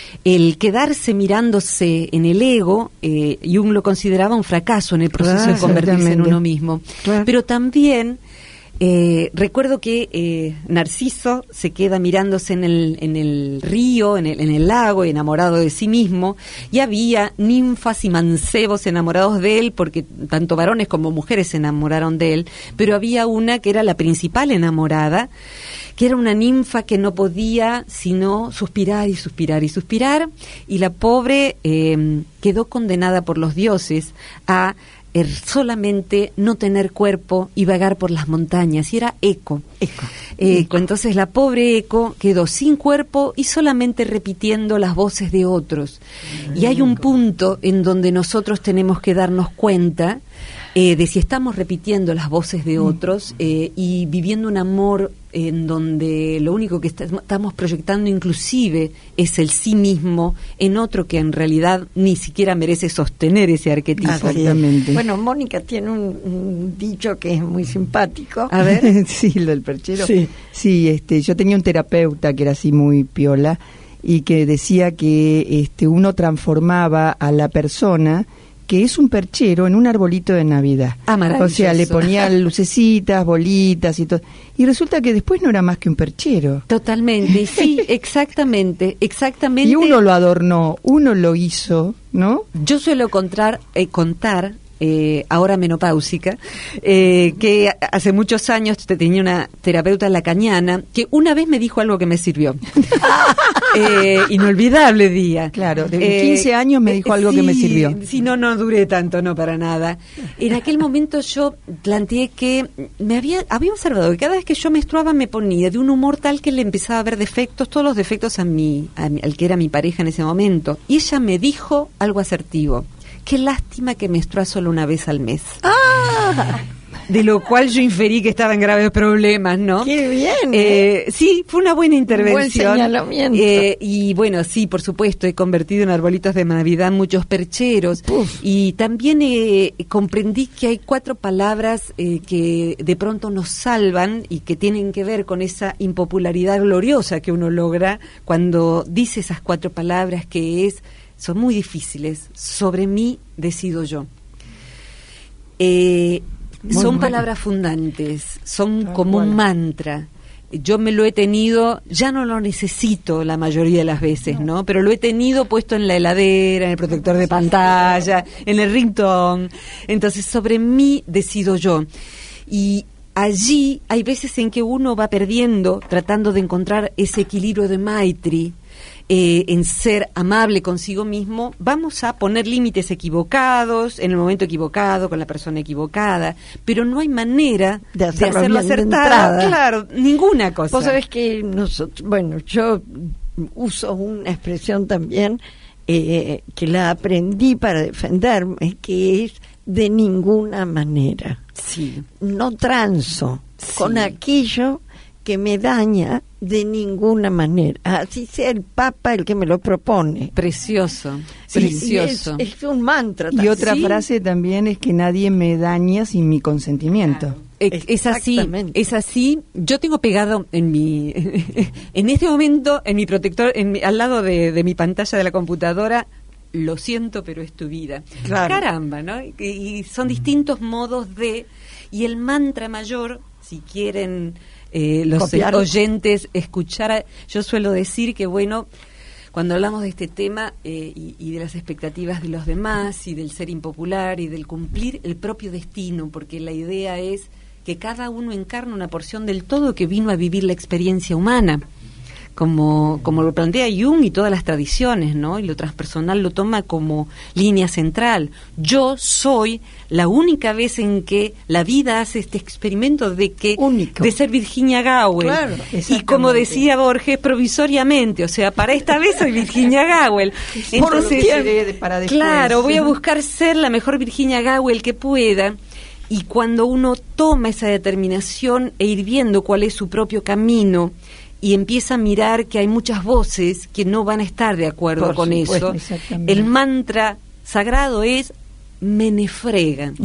El quedarse mirándose en el ego, eh, Jung lo consideraba un fracaso en el proceso claro, de convertirse en uno mismo. Claro. Pero también eh, recuerdo que eh, Narciso se queda mirándose en el, en el río, en el, en el lago, enamorado de sí mismo, y había ninfas y mancebos enamorados de él, porque tanto varones como mujeres se enamoraron de él, pero había una que era la principal enamorada, que era una ninfa que no podía sino suspirar y suspirar y suspirar, y la pobre eh, quedó condenada por los dioses a er, solamente no tener cuerpo y vagar por las montañas, y era Eco. Eco. Eco. Entonces la pobre Eco quedó sin cuerpo y solamente repitiendo las voces de otros. Y hay un punto en donde nosotros tenemos que darnos cuenta Eh, de si estamos repitiendo las voces de otros eh, y viviendo un amor en donde lo único que está, estamos proyectando inclusive es el sí mismo en otro que en realidad ni siquiera merece sostener ese arquetipo. Exactamente. Bueno, Mónica tiene un, un dicho que es muy simpático. A ver. Sí, lo del perchero. Sí. sí, este, yo tenía un terapeuta que era así muy piola y que decía que este, uno transformaba a la persona que es un perchero en un arbolito de Navidad. Ah, maravilloso. O sea, le ponía lucecitas, bolitas y todo. Y resulta que después no era más que un perchero. Totalmente, sí, exactamente, exactamente. Y uno lo adornó, uno lo hizo, ¿no? Yo suelo contar, eh, contar eh, ahora menopáusica, eh, que hace muchos años tenía una terapeuta lacaniana que una vez me dijo algo que me sirvió. eh, inolvidable día. Claro, de eh, quince años me dijo algo sí, que me sirvió. Sí, no, no duré tanto, no para nada. En aquel momento yo planteé que me había, había observado que cada vez que yo menstruaba me ponía de un humor tal que le empezaba a ver defectos, todos los defectos a mi, a mi, al que era mi pareja en ese momento. Y ella me dijo algo asertivo. Qué lástima que menstrua solo una vez al mes. ¡Ah! De lo cual yo inferí que estaba en graves problemas, ¿no? ¡Qué bien! Eh, sí, fue una buena intervención. Un buen señalamiento. Eh, y bueno, sí, por supuesto, he convertido en arbolitos de Navidad muchos percheros. Uf. Y también eh, comprendí que hay cuatro palabras eh, que de pronto nos salvan y que tienen que ver con esa impopularidad gloriosa que uno logra cuando dice esas cuatro palabras, que es... son muy difíciles. Sobre mí decido yo. Eh, son bueno. palabras fundantes, son ah, como bueno. un mantra. Yo me lo he tenido, ya no lo necesito la mayoría de las veces, ¿no? ¿no? Pero lo he tenido puesto en la heladera, en el protector de pantalla, en el ringtone. Entonces, sobre mí decido yo. Y allí hay veces en que uno va perdiendo, tratando de encontrar ese equilibrio de Maitri, eh, en ser amable consigo mismo, vamos a poner límites equivocados, en el momento equivocado, con la persona equivocada, pero no hay manera de hacerlo, de hacerlo acertado. Claro, ninguna cosa. Vos sabés que nosotros, bueno, yo uso una expresión también eh, que la aprendí para defenderme, que es de ninguna manera. Sí. No transo sí. con aquello que me daña de ninguna manera, así sea el Papa el que me lo propone. Precioso, sí, precioso. Es, es un mantra. Y otra ¿sí? frase también es que nadie me daña sin mi consentimiento. Claro. Es, es así, es así. Yo tengo pegado en mi, en este momento, en mi protector, en mi, al lado de, de mi pantalla de la computadora, lo siento, pero es tu vida. Claro. Caramba, ¿no? Y, y son distintos modos de, y el mantra mayor, si quieren eh, los Copiar. oyentes escuchar, a, yo suelo decir que bueno, cuando hablamos de este tema eh, y, y de las expectativas de los demás y del ser impopular y del cumplir el propio destino, porque la idea es que cada uno encarna una porción del todo que vino a vivir la experiencia humana, como, como lo plantea Jung y todas las tradiciones, ¿no? Y lo transpersonal lo toma como línea central. Yo soy la única vez en que la vida hace este experimento de que Único. de ser Virginia Gowell. Claro, y como decía Borges, provisoriamente, o sea, para esta vez soy Virginia Gowell. Entonces, para después. Claro, voy a buscar ser la mejor Virginia Gowell que pueda. Y cuando uno toma esa determinación e ir viendo cuál es su propio camino y empieza a mirar que hay muchas voces que no van a estar de acuerdo Por con supuesto, eso, el mantra sagrado es menefrega.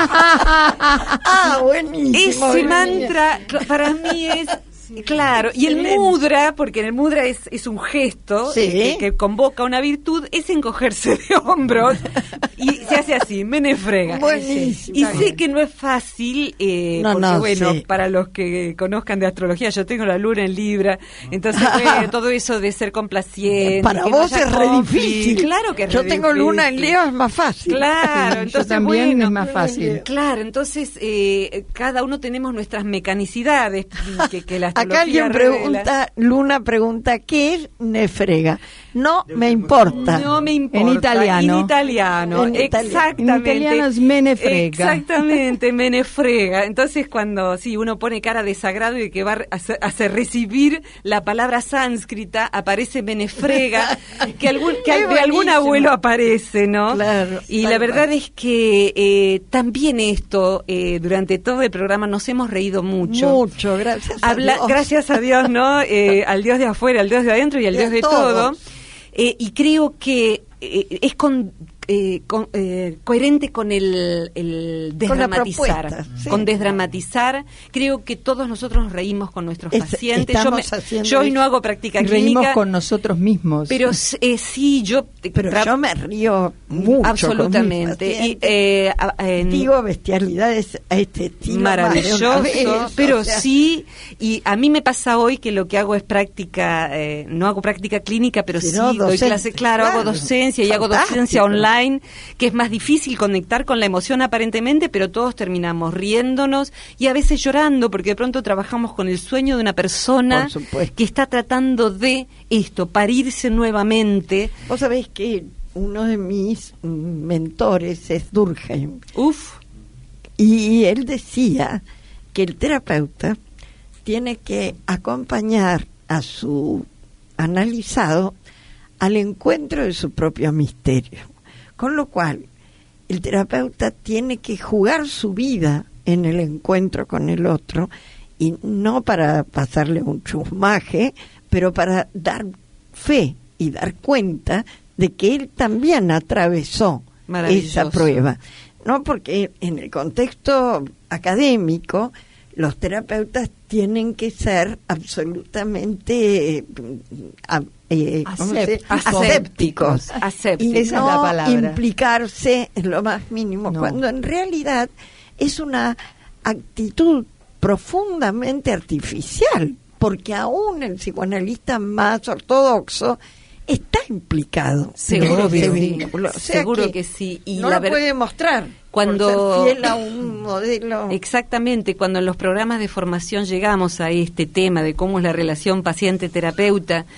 Ah, buenísimo. Ese mantra para mí es claro, y el mudra, porque en el mudra es, es un gesto sí. que, que convoca una virtud, es encogerse de hombros y se hace así, menefrega. Buenísimo. Y sé que no es fácil, eh, no, porque no, bueno, sí. para los que conozcan de astrología, yo tengo la luna en Libra, entonces bueno, todo eso de ser complaciente. Para que vos no es re difícil. Claro que es Yo re tengo difícil. luna en Leo, es más fácil. Claro, entonces yo también bueno, es más fácil. Claro, entonces eh, cada uno tenemos nuestras mecanicidades que, que la Acá alguien revela. pregunta, Luna pregunta, ¿qué es nefrega? No me importa. No me importa. En italiano. En italiano, En itali- exactamente. En italiano es menefrega. Exactamente, menefrega. Entonces cuando sí uno pone cara de sagrado y que va a hacer, a hacer recibir la palabra sánscrita, aparece menefrega, que, algún, que Es de algún buenísimo. abuelo aparece, ¿no? Claro, y tal la verdad cual. es que eh, también esto, eh, durante todo el programa nos hemos reído mucho. Mucho, gracias a Habla, Dios. gracias a Dios, ¿no? Eh, al Dios de afuera, al Dios de adentro y al De Dios de todos. todo. Eh, y creo que eh, es con, eh, con, eh, coherente con el, el Con la desdramatizar. propuesta, sí. Con desdramatizar. Creo que todos nosotros nos reímos con nuestros Es- pacientes. Yo, me- estamos haciendo yo hoy eso. no hago práctica Y reímos clínica. con nosotros mismos. Pero eh, sí, yo... Pero tra- yo me río mucho. absolutamente. Con mis Y, pacientes. eh, a- en- Digo bestialidades a este estilo. maravilloso, más de una vez, pero o sea, sí, y a mí me pasa hoy que lo que hago es práctica, eh, no hago práctica clínica, pero sí Sino doy docente, clase, claro, hago claro. docencia y hago Fantástico. docencia online, que es más difícil conectar con la emoción aparentemente, pero todos terminamos riéndonos y a veces llorando, porque de pronto trabajamos con el sueño de una persona Por supuesto. que está tratando de esto, parirse nuevamente. Vos sabés que uno de mis mm, mentores es Durkheim. Uf, Y él decía que el terapeuta tiene que acompañar a su analizado al encuentro de su propio misterio. Con lo cual, el terapeuta tiene que jugar su vida en el encuentro con el otro, y no para pasarle un chusmaje, pero para dar fe y dar cuenta de que él también atravesó Maravilloso. esa prueba. No, porque en el contexto académico los terapeutas tienen que ser absolutamente eh, a- eh, ¿cómo se dice? Asépticos. asépticos Asépticos. y Esa es no la palabra. implicarse en lo más mínimo, No. cuando en realidad es una actitud profundamente artificial, porque aún el psicoanalista más ortodoxo está implicado Seguro en que ese sí. vínculo. O sea Seguro que sí. Y no la lo ver- puede mostrar Cuando- por ser fiel a un modelo. Exactamente, cuando en los programas de formación llegamos a este tema de cómo es la relación paciente-terapeuta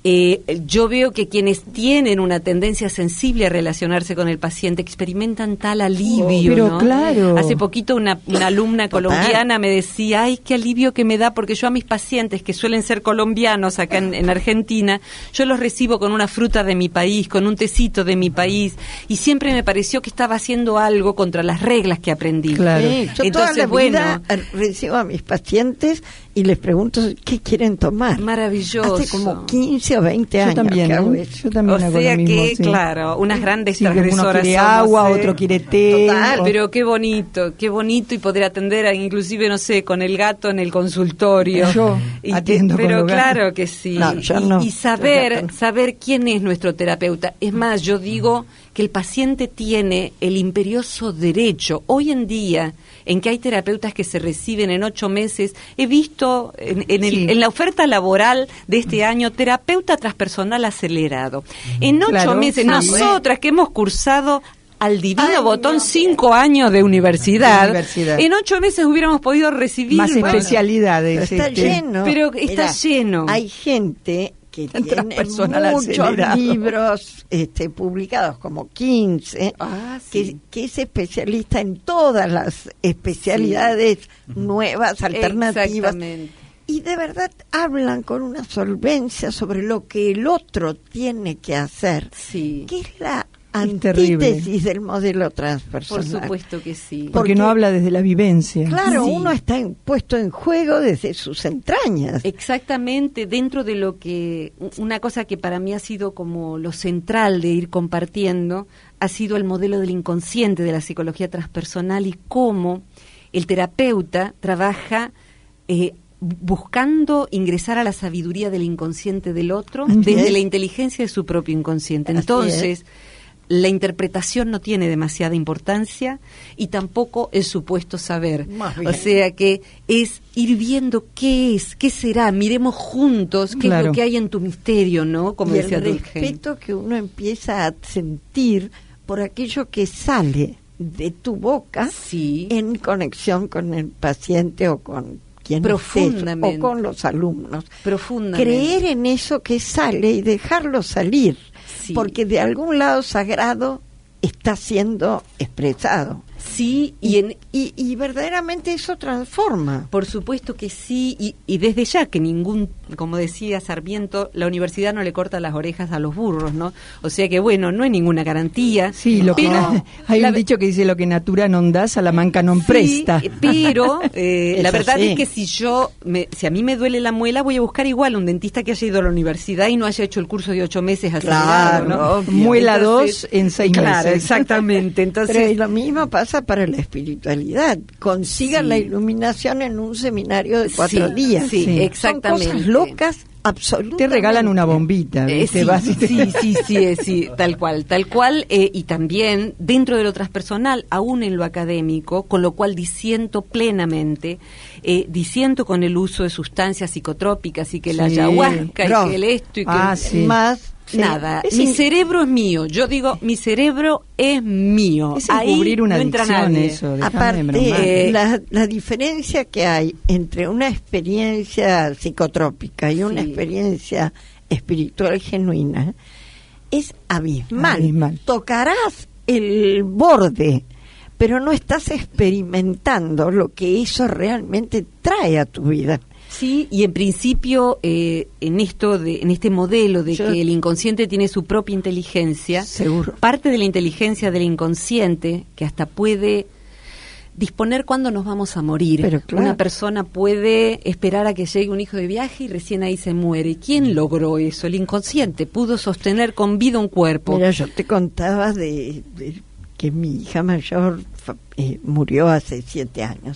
Eh, yo veo que quienes tienen una tendencia sensible a relacionarse con el paciente experimentan tal alivio, pero ¿no? claro. Hace poquito una, una alumna colombiana me decía, ay, qué alivio que me da, porque yo a mis pacientes, que suelen ser colombianos acá en, en Argentina, yo los recibo con una fruta de mi país, con un tecito de mi país, y siempre me pareció que estaba haciendo algo contra las reglas que aprendí. Claro. Sí, yo Entonces, toda la bueno, vida recibo a mis pacientes y les pregunto qué quieren tomar. maravilloso. Hace como quince o veinte Yo años también, que hago ¿eh? eso. Yo también O hago sea lo mismo, que, sí. claro, unas grandes Sí, uno transgresoras quiere somos, agua, ¿eh? otro quiere té. Total, o- pero qué bonito, qué bonito y poder atender a, inclusive, no sé, con el gato en el consultorio. Yo Y atiendo que- con Pero los gatos. claro que sí. No, yo y, no. y Yo saber, gato no. saber quién es nuestro terapeuta. Es más, yo digo que el paciente tiene el imperioso derecho, hoy en día, en que hay terapeutas que se reciben en ocho meses, he visto en, en, el- Sí. en la oferta laboral de este año, terapeuta transpersonal acelerado. En ocho Claro, meses, sí. nosotras que hemos cursado al divino Ay, botón no. cinco años de universidad, De universidad. en ocho meses hubiéramos podido recibir Más bueno, especialidades. Pero está este. lleno. Pero está lleno. Hay gente que tiene Transpersonal muchos acelerado. libros este, publicados, como quince, Ah, que, sí. que es especialista en todas las especialidades nuevas, alternativas. Exactamente. Y de verdad hablan con una solvencia sobre lo que el otro tiene que hacer, Sí. que es la Es terrible. antítesis del modelo Por transpersonal. supuesto que sí. Porque porque- no habla desde la vivencia. Claro, Sí. uno está en- puesto en juego desde sus entrañas. Exactamente, dentro de lo que, una cosa que para mí ha sido como lo central de ir compartiendo, ha sido el modelo del inconsciente de la psicología transpersonal y cómo el terapeuta trabaja eh, buscando ingresar a la sabiduría del inconsciente del otro Así desde es. la inteligencia de su propio inconsciente. Así Entonces, la interpretación no tiene demasiada importancia y tampoco el supuesto saber. Más O bien. sea que es ir viendo qué es, qué será, miremos juntos qué es Claro. lo que hay en tu misterio, ¿no? Como y el decía Durkheim. respeto que uno empieza a sentir por aquello que sale de tu boca Sí. en conexión con el paciente o con quien Profundamente. estés, o con los alumnos. Profundamente. Creer en eso que sale y dejarlo salir, Sí. porque de algún lado sagrado está siendo expresado. Sí, y en, Y, y verdaderamente eso transforma. por supuesto que sí, y, y desde ya que ningún, como decía Sarmiento, la universidad no le corta las orejas a los burros, ¿no? O sea que, bueno, no hay ninguna garantía. Sí, lo que pero hay la un ve- dicho que dice lo que natura non da, Salamanca non Sí, presta. eh, pero eh, la Eso verdad sí. es que si yo, me, si a mí me duele la muela, voy a buscar igual un dentista que haya ido a la universidad y no haya hecho el curso de ocho meses acelerado, Claro, ¿no? obvio. Muela Entonces, dos en seis claro, meses. exactamente. Entonces, Pero y lo mismo pasa para la espiritualidad. Consigan Sí. la iluminación en un seminario de cuatro Sí, días. sí, Sí. exactamente. Son cosas locas, absolutamente. Te regalan una bombita, Eh, ¿viste? sí, Vas y te- sí, sí, sí, eh, sí, tal cual, tal cual, eh, y también dentro de lo transpersonal, aún en lo académico, con lo cual disiento plenamente, eh, disiento con el uso de sustancias psicotrópicas y que la Sí. ayahuasca No. y que el esto y que Ah, el- sí. Más sí. nada. Es Mi in- cerebro es mío. Yo digo, mi cerebro es mío. Es Ahí encubrir una no entra adicción nadie. eso. déjame Aparte, bromar. Eh, la, la diferencia que hay entre una experiencia psicotrópica y una Sí. experiencia espiritual genuina es abismal. Abismal. Tocarás el borde, pero no estás experimentando lo que eso realmente trae a tu vida. Sí, y en principio eh, en esto de, en este modelo de Yo- que el inconsciente tiene su propia inteligencia, Seguro. parte de la inteligencia del inconsciente que hasta puede disponer cuándo nos vamos a morir. Pero claro. Una persona puede esperar a que llegue un hijo de viaje y recién ahí se muere. ¿Y quién logró eso? El inconsciente pudo sostener con vida un cuerpo. Mira, yo te contaba de, de que mi hija mayor fa- eh, murió hace siete años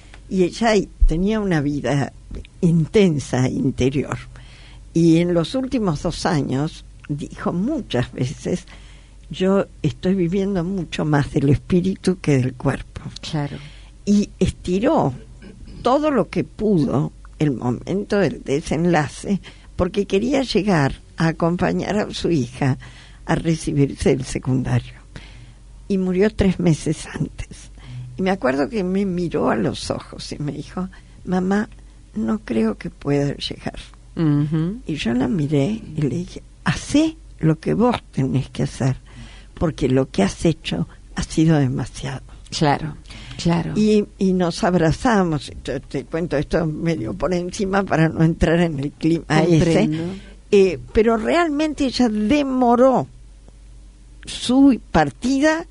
y ella i- tenía una vida intensa interior y en los últimos dos años dijo muchas veces: yo estoy viviendo mucho más del espíritu que del cuerpo. Claro. Y estiró todo lo que pudo el momento del desenlace porque quería llegar a acompañar a su hija a recibirse del secundario. Y murió tres meses antes. Y me acuerdo que me miró a los ojos y me dijo: mamá, no creo que pueda llegar. Uh-huh. Y yo la miré y le dije, hacé lo que vos tenés que hacer, porque lo que has hecho ha sido demasiado. Claro, claro. Y, y nos abrazamos, te, te cuento esto medio por encima para no entrar en el clima ese, eh, pero realmente ella demoró su partida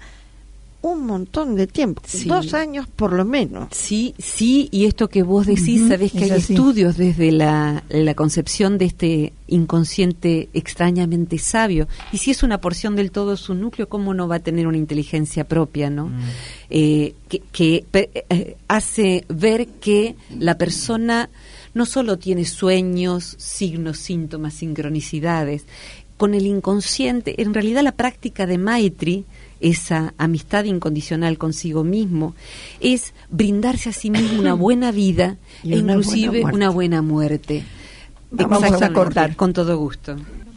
un montón de tiempo, sí. dos años por lo menos. Sí, sí, y esto que vos decís, Uh-huh, sabés que hay así. estudios desde la, la concepción de este inconsciente extrañamente sabio, y si es una porción del todo su núcleo, ¿cómo no va a tener una inteligencia propia, no? Mm. Eh, que que eh, hace ver que la persona no solo tiene sueños, signos, síntomas, sincronicidades, con el inconsciente, en realidad la práctica de Maitri, esa amistad incondicional consigo mismo, es brindarse a sí mismo una buena vida y e una inclusive buena una buena muerte. Vamos a cortar. Con todo gusto.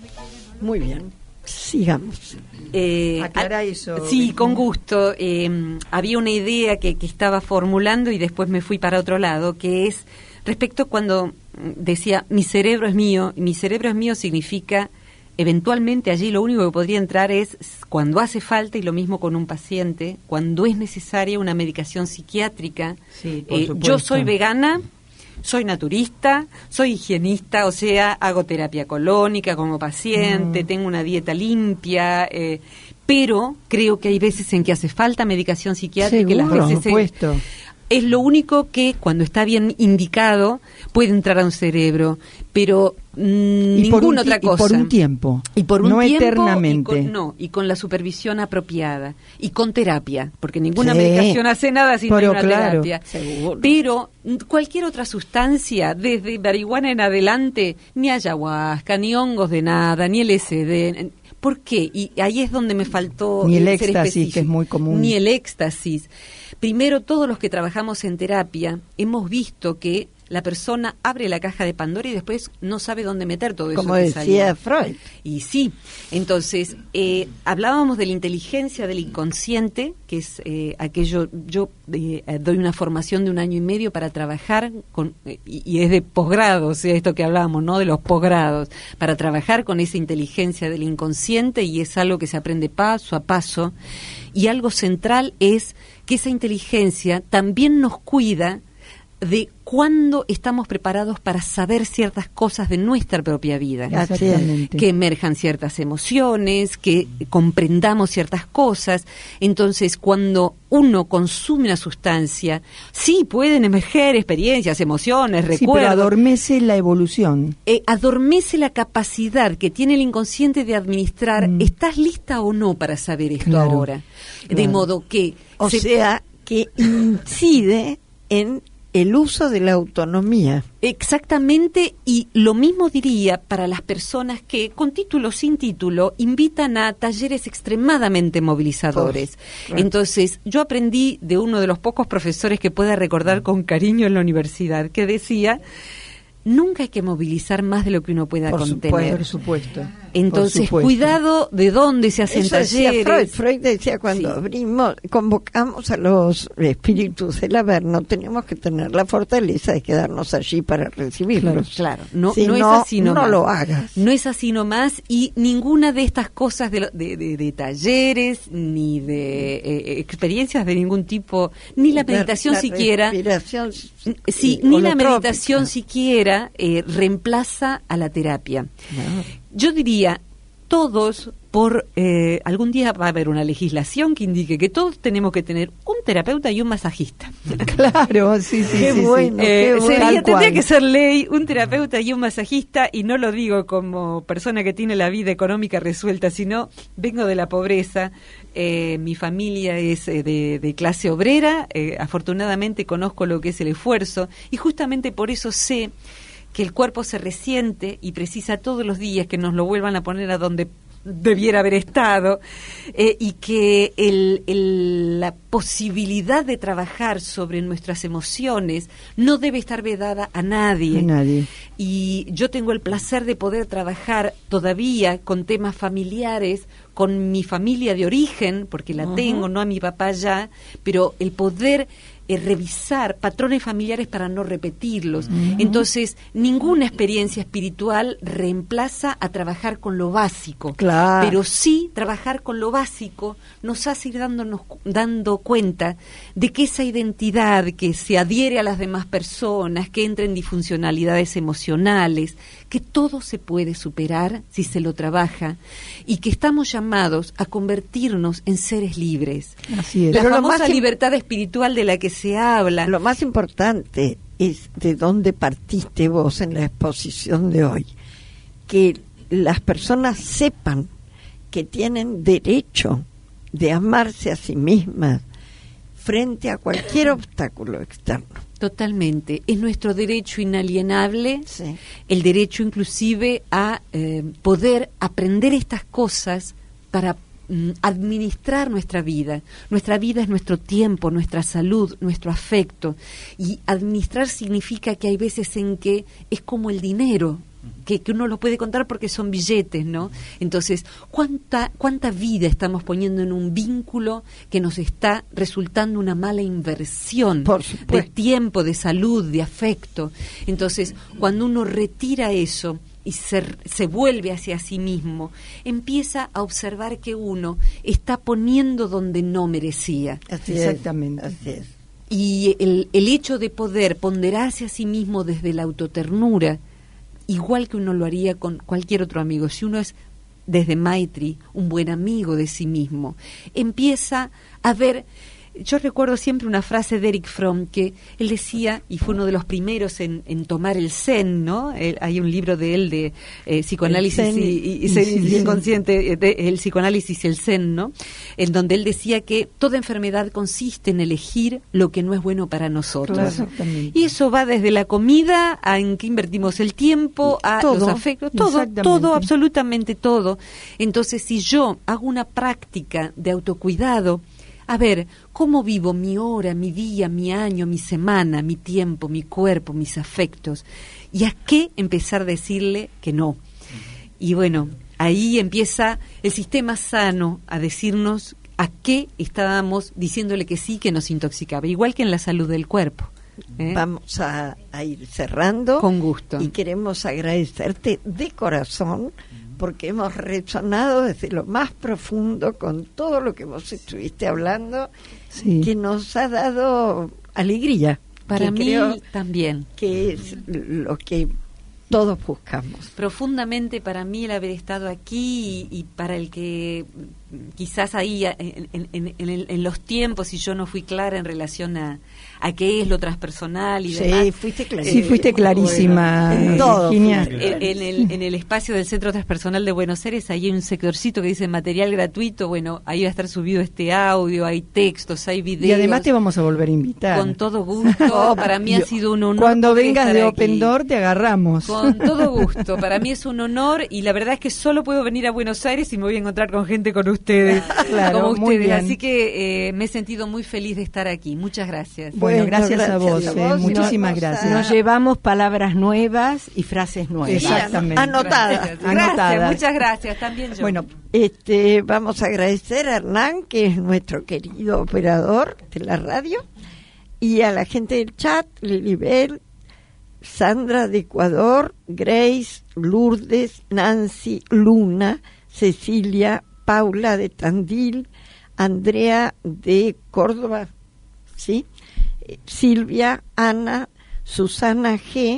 Muy bien, sigamos. Eh, Aclara a, eso. Sí, con gusto. Eh, había una idea que, que estaba formulando y después me fui para otro lado, que es respecto cuando decía, mi cerebro es mío, y mi cerebro es mío significa... Eventualmente allí lo único que podría entrar es cuando hace falta, y lo mismo con un paciente, cuando es necesaria una medicación psiquiátrica. Sí, por eh, yo soy vegana, soy naturista, soy higienista, o sea, hago terapia colónica como paciente, mm. tengo una dieta limpia, eh, pero creo que hay veces en que hace falta medicación psiquiátrica. Seguro, las veces por supuesto. En, es lo único que, cuando está bien indicado, puede entrar a un cerebro, pero mmm, ninguna otra cosa. Y por un tiempo. Y por un no tiempo, eternamente. Y con, no, y con la supervisión apropiada. Y con terapia, porque ninguna Sí. medicación hace nada si Pero no hay una claro, terapia. Seguro. Pero cualquier otra sustancia, desde marihuana en adelante, ni ayahuasca, ni hongos de nada, ni L S D... ¿Por qué? Y ahí es donde me faltó ni el ser éxtasis, específico. que es muy común. Ni el éxtasis. Primero, todos los que trabajamos en terapia hemos visto que la persona abre la caja de Pandora y después no sabe dónde meter todo eso. Como que decía salió. Freud. Y sí, entonces, eh, hablábamos de la inteligencia del inconsciente, que es eh, aquello, yo eh, doy una formación de un año y medio para trabajar, con eh, y, y es de posgrado, o sea, esto que hablábamos, ¿no?, de los posgrados, para trabajar con esa inteligencia del inconsciente, y es algo que se aprende paso a paso, y algo central es que esa inteligencia también nos cuida de cuándo estamos preparados para saber ciertas cosas de nuestra propia vida. Exactamente. Que emerjan ciertas emociones, que comprendamos ciertas cosas. Entonces, cuando uno consume una sustancia, sí pueden emerger experiencias, emociones, recuerdos. Sí, pero adormece la evolución. Eh, adormece la capacidad que tiene el inconsciente de administrar, mm. ¿estás lista o no para saber esto claro, ahora? Claro. De modo que... O se, sea, que incide en el uso de la autonomía. Exactamente, y lo mismo diría para las personas que, con título o sin título, invitan a talleres extremadamente movilizadores. Oh, claro. Entonces, yo aprendí de uno de los pocos profesores que pueda recordar con cariño en la universidad, que decía... Nunca hay que movilizar más de lo que uno pueda por contener. Supuesto, por supuesto. Entonces, por supuesto. Cuidado de dónde se hacen Eso talleres. Decía Freud. Freud decía, cuando sí. abrimos, convocamos a los espíritus del Averno, tenemos que tener la fortaleza de quedarnos allí para recibirlos. Claro, claro. No, si no, no es así nomás. No lo hagas. No es así nomás, y ninguna de estas cosas de, de, de, de talleres, ni de eh, experiencias de ningún tipo, ni la meditación la, la siquiera. Respiración, sí, eh, ni la meditación siquiera. Eh, reemplaza a la terapia. No. Yo diría, todos, por eh, algún día va a haber una legislación que indique que todos tenemos que tener un terapeuta y un masajista. Claro, sí, sí. Qué sí, bueno, sí. qué Eh, bueno. sería, Tal tendría cual. que ser ley un terapeuta y un masajista, y no lo digo como persona que tiene la vida económica resuelta, sino vengo de la pobreza. Eh, mi familia es eh, de, de clase obrera, eh, afortunadamente conozco lo que es el esfuerzo, y justamente por eso sé que el cuerpo se resiente y precisa todos los días que nos lo vuelvan a poner a donde debiera haber estado, eh, y que el, el, la posibilidad de trabajar sobre nuestras emociones no debe estar vedada a nadie. A nadie. Y yo tengo el placer de poder trabajar todavía con temas familiares, con mi familia de origen, porque la uh-huh. tengo, no a mi papá ya, pero el poder eh, revisar patrones familiares para no repetirlos. Uh-huh. Entonces, ninguna experiencia espiritual reemplaza a trabajar con lo básico. Claro. Pero sí, trabajar con lo básico nos hace ir dándonos, dando cuenta de que esa identidad que se adhiere a las demás personas, que entra en disfuncionalidades emocionales, que todo se puede superar si se lo trabaja y que estamos llamados a convertirnos en seres libres. Así es. La Pero famosa lo más libertad espiritual de la que se habla. Lo más importante es de dónde partiste vos en la exposición de hoy. Que las personas sepan que tienen derecho de amarse a sí mismas frente a cualquier obstáculo externo. Totalmente. Es nuestro derecho inalienable, Sí. el derecho inclusive a eh, poder aprender estas cosas para mm, administrar nuestra vida. Nuestra vida es nuestro tiempo, nuestra salud, nuestro afecto. Y administrar significa que hay veces en que es como el dinero, que, que uno lo puede contar porque son billetes, ¿no? Entonces, ¿cuánta, cuánta vida estamos poniendo en un vínculo que nos está resultando una mala inversión Por de supuesto. tiempo, de salud, de afecto? Entonces, cuando uno retira eso y se, se vuelve hacia sí mismo, empieza a observar que uno está poniendo donde no merecía. Así Exactamente. es, así es. Y el, el hecho de poder ponderarse a sí mismo desde la autoternura, igual que uno lo haría con cualquier otro amigo, si uno es desde Maitri un buen amigo de sí mismo, empieza a ver. Yo recuerdo siempre una frase de Erich Fromm que él decía, y fue uno de los primeros en, en tomar el Zen, ¿no? Él, hay un libro de él de eh, psicoanálisis El Zen y, y, y, sí, y sí. inconsciente, de, el psicoanálisis y el Zen, ¿no? En donde él decía que toda enfermedad consiste en elegir lo que no es bueno para nosotros. Claro, exactamente. Y eso va desde la comida, a en qué invertimos el tiempo, a Todo. los afectos, todo, Exactamente. todo, absolutamente todo. Entonces, si yo hago una práctica de autocuidado, a ver, ¿cómo vivo mi hora, mi día, mi año, mi semana, mi tiempo, mi cuerpo, mis afectos? ¿Y a qué empezar a decirle que no? Y bueno, ahí empieza el sistema sano a decirnos a qué estábamos diciéndole que sí, que nos intoxicaba, igual que en la salud del cuerpo. ¿eh? Vamos a, a ir cerrando. Con gusto. Y queremos agradecerte de corazón porque hemos resonado desde lo más profundo con todo lo que vos estuviste hablando, Sí. que nos ha dado alegría. Para que mí creo también. que es lo que todos buscamos. Profundamente para mí el haber estado aquí y, y para el que quizás ahí en, en, en, en, en los tiempos y yo no fui clara en relación a, a qué es lo transpersonal y Sí, demás. fuiste clarísima. Sí, fuiste clarísima, Bueno, en eh, todo Virginia. fuiste En, en el, en el espacio del Centro Transpersonal de Buenos Aires ahí hay un sectorcito que dice material gratuito. Bueno, ahí va a estar subido este audio, hay textos, hay videos. Y además te vamos a volver a invitar. Con todo gusto. Para mí ha Yo- sido un honor. Cuando poder vengas estar de aquí. Open Door te agarramos. Con todo gusto. Para mí es un honor y la verdad es que solo puedo venir a Buenos Aires y me voy a encontrar con gente con ustedes. Claro, como muy ustedes. bien. Así que eh, me he sentido muy feliz de estar aquí. Muchas gracias. Bueno, Bueno, gracias, a gracias vos, a eh, vos. muchísimas Nos- gracias. Nos llevamos palabras nuevas y frases nuevas. Exactamente. Anotadas. Gracias, Anotadas. gracias, muchas gracias. También yo. Bueno, Este, vamos a agradecer a Hernán, que es nuestro querido operador de la radio, y a la gente del chat, Lilibel, Sandra de Ecuador, Grace, Lourdes, Nancy, Luna, Cecilia, Paula de Tandil, Andrea de Córdoba, ¿sí? Eh, Silvia, Ana, Susana G.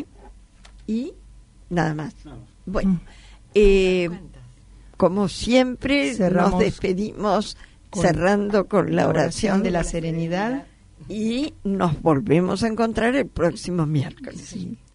y nada más. Bueno, eh, como siempre, Cerramos nos despedimos con cerrando con la oración de la serenidad. y nos volvemos a encontrar el próximo miércoles. Sí.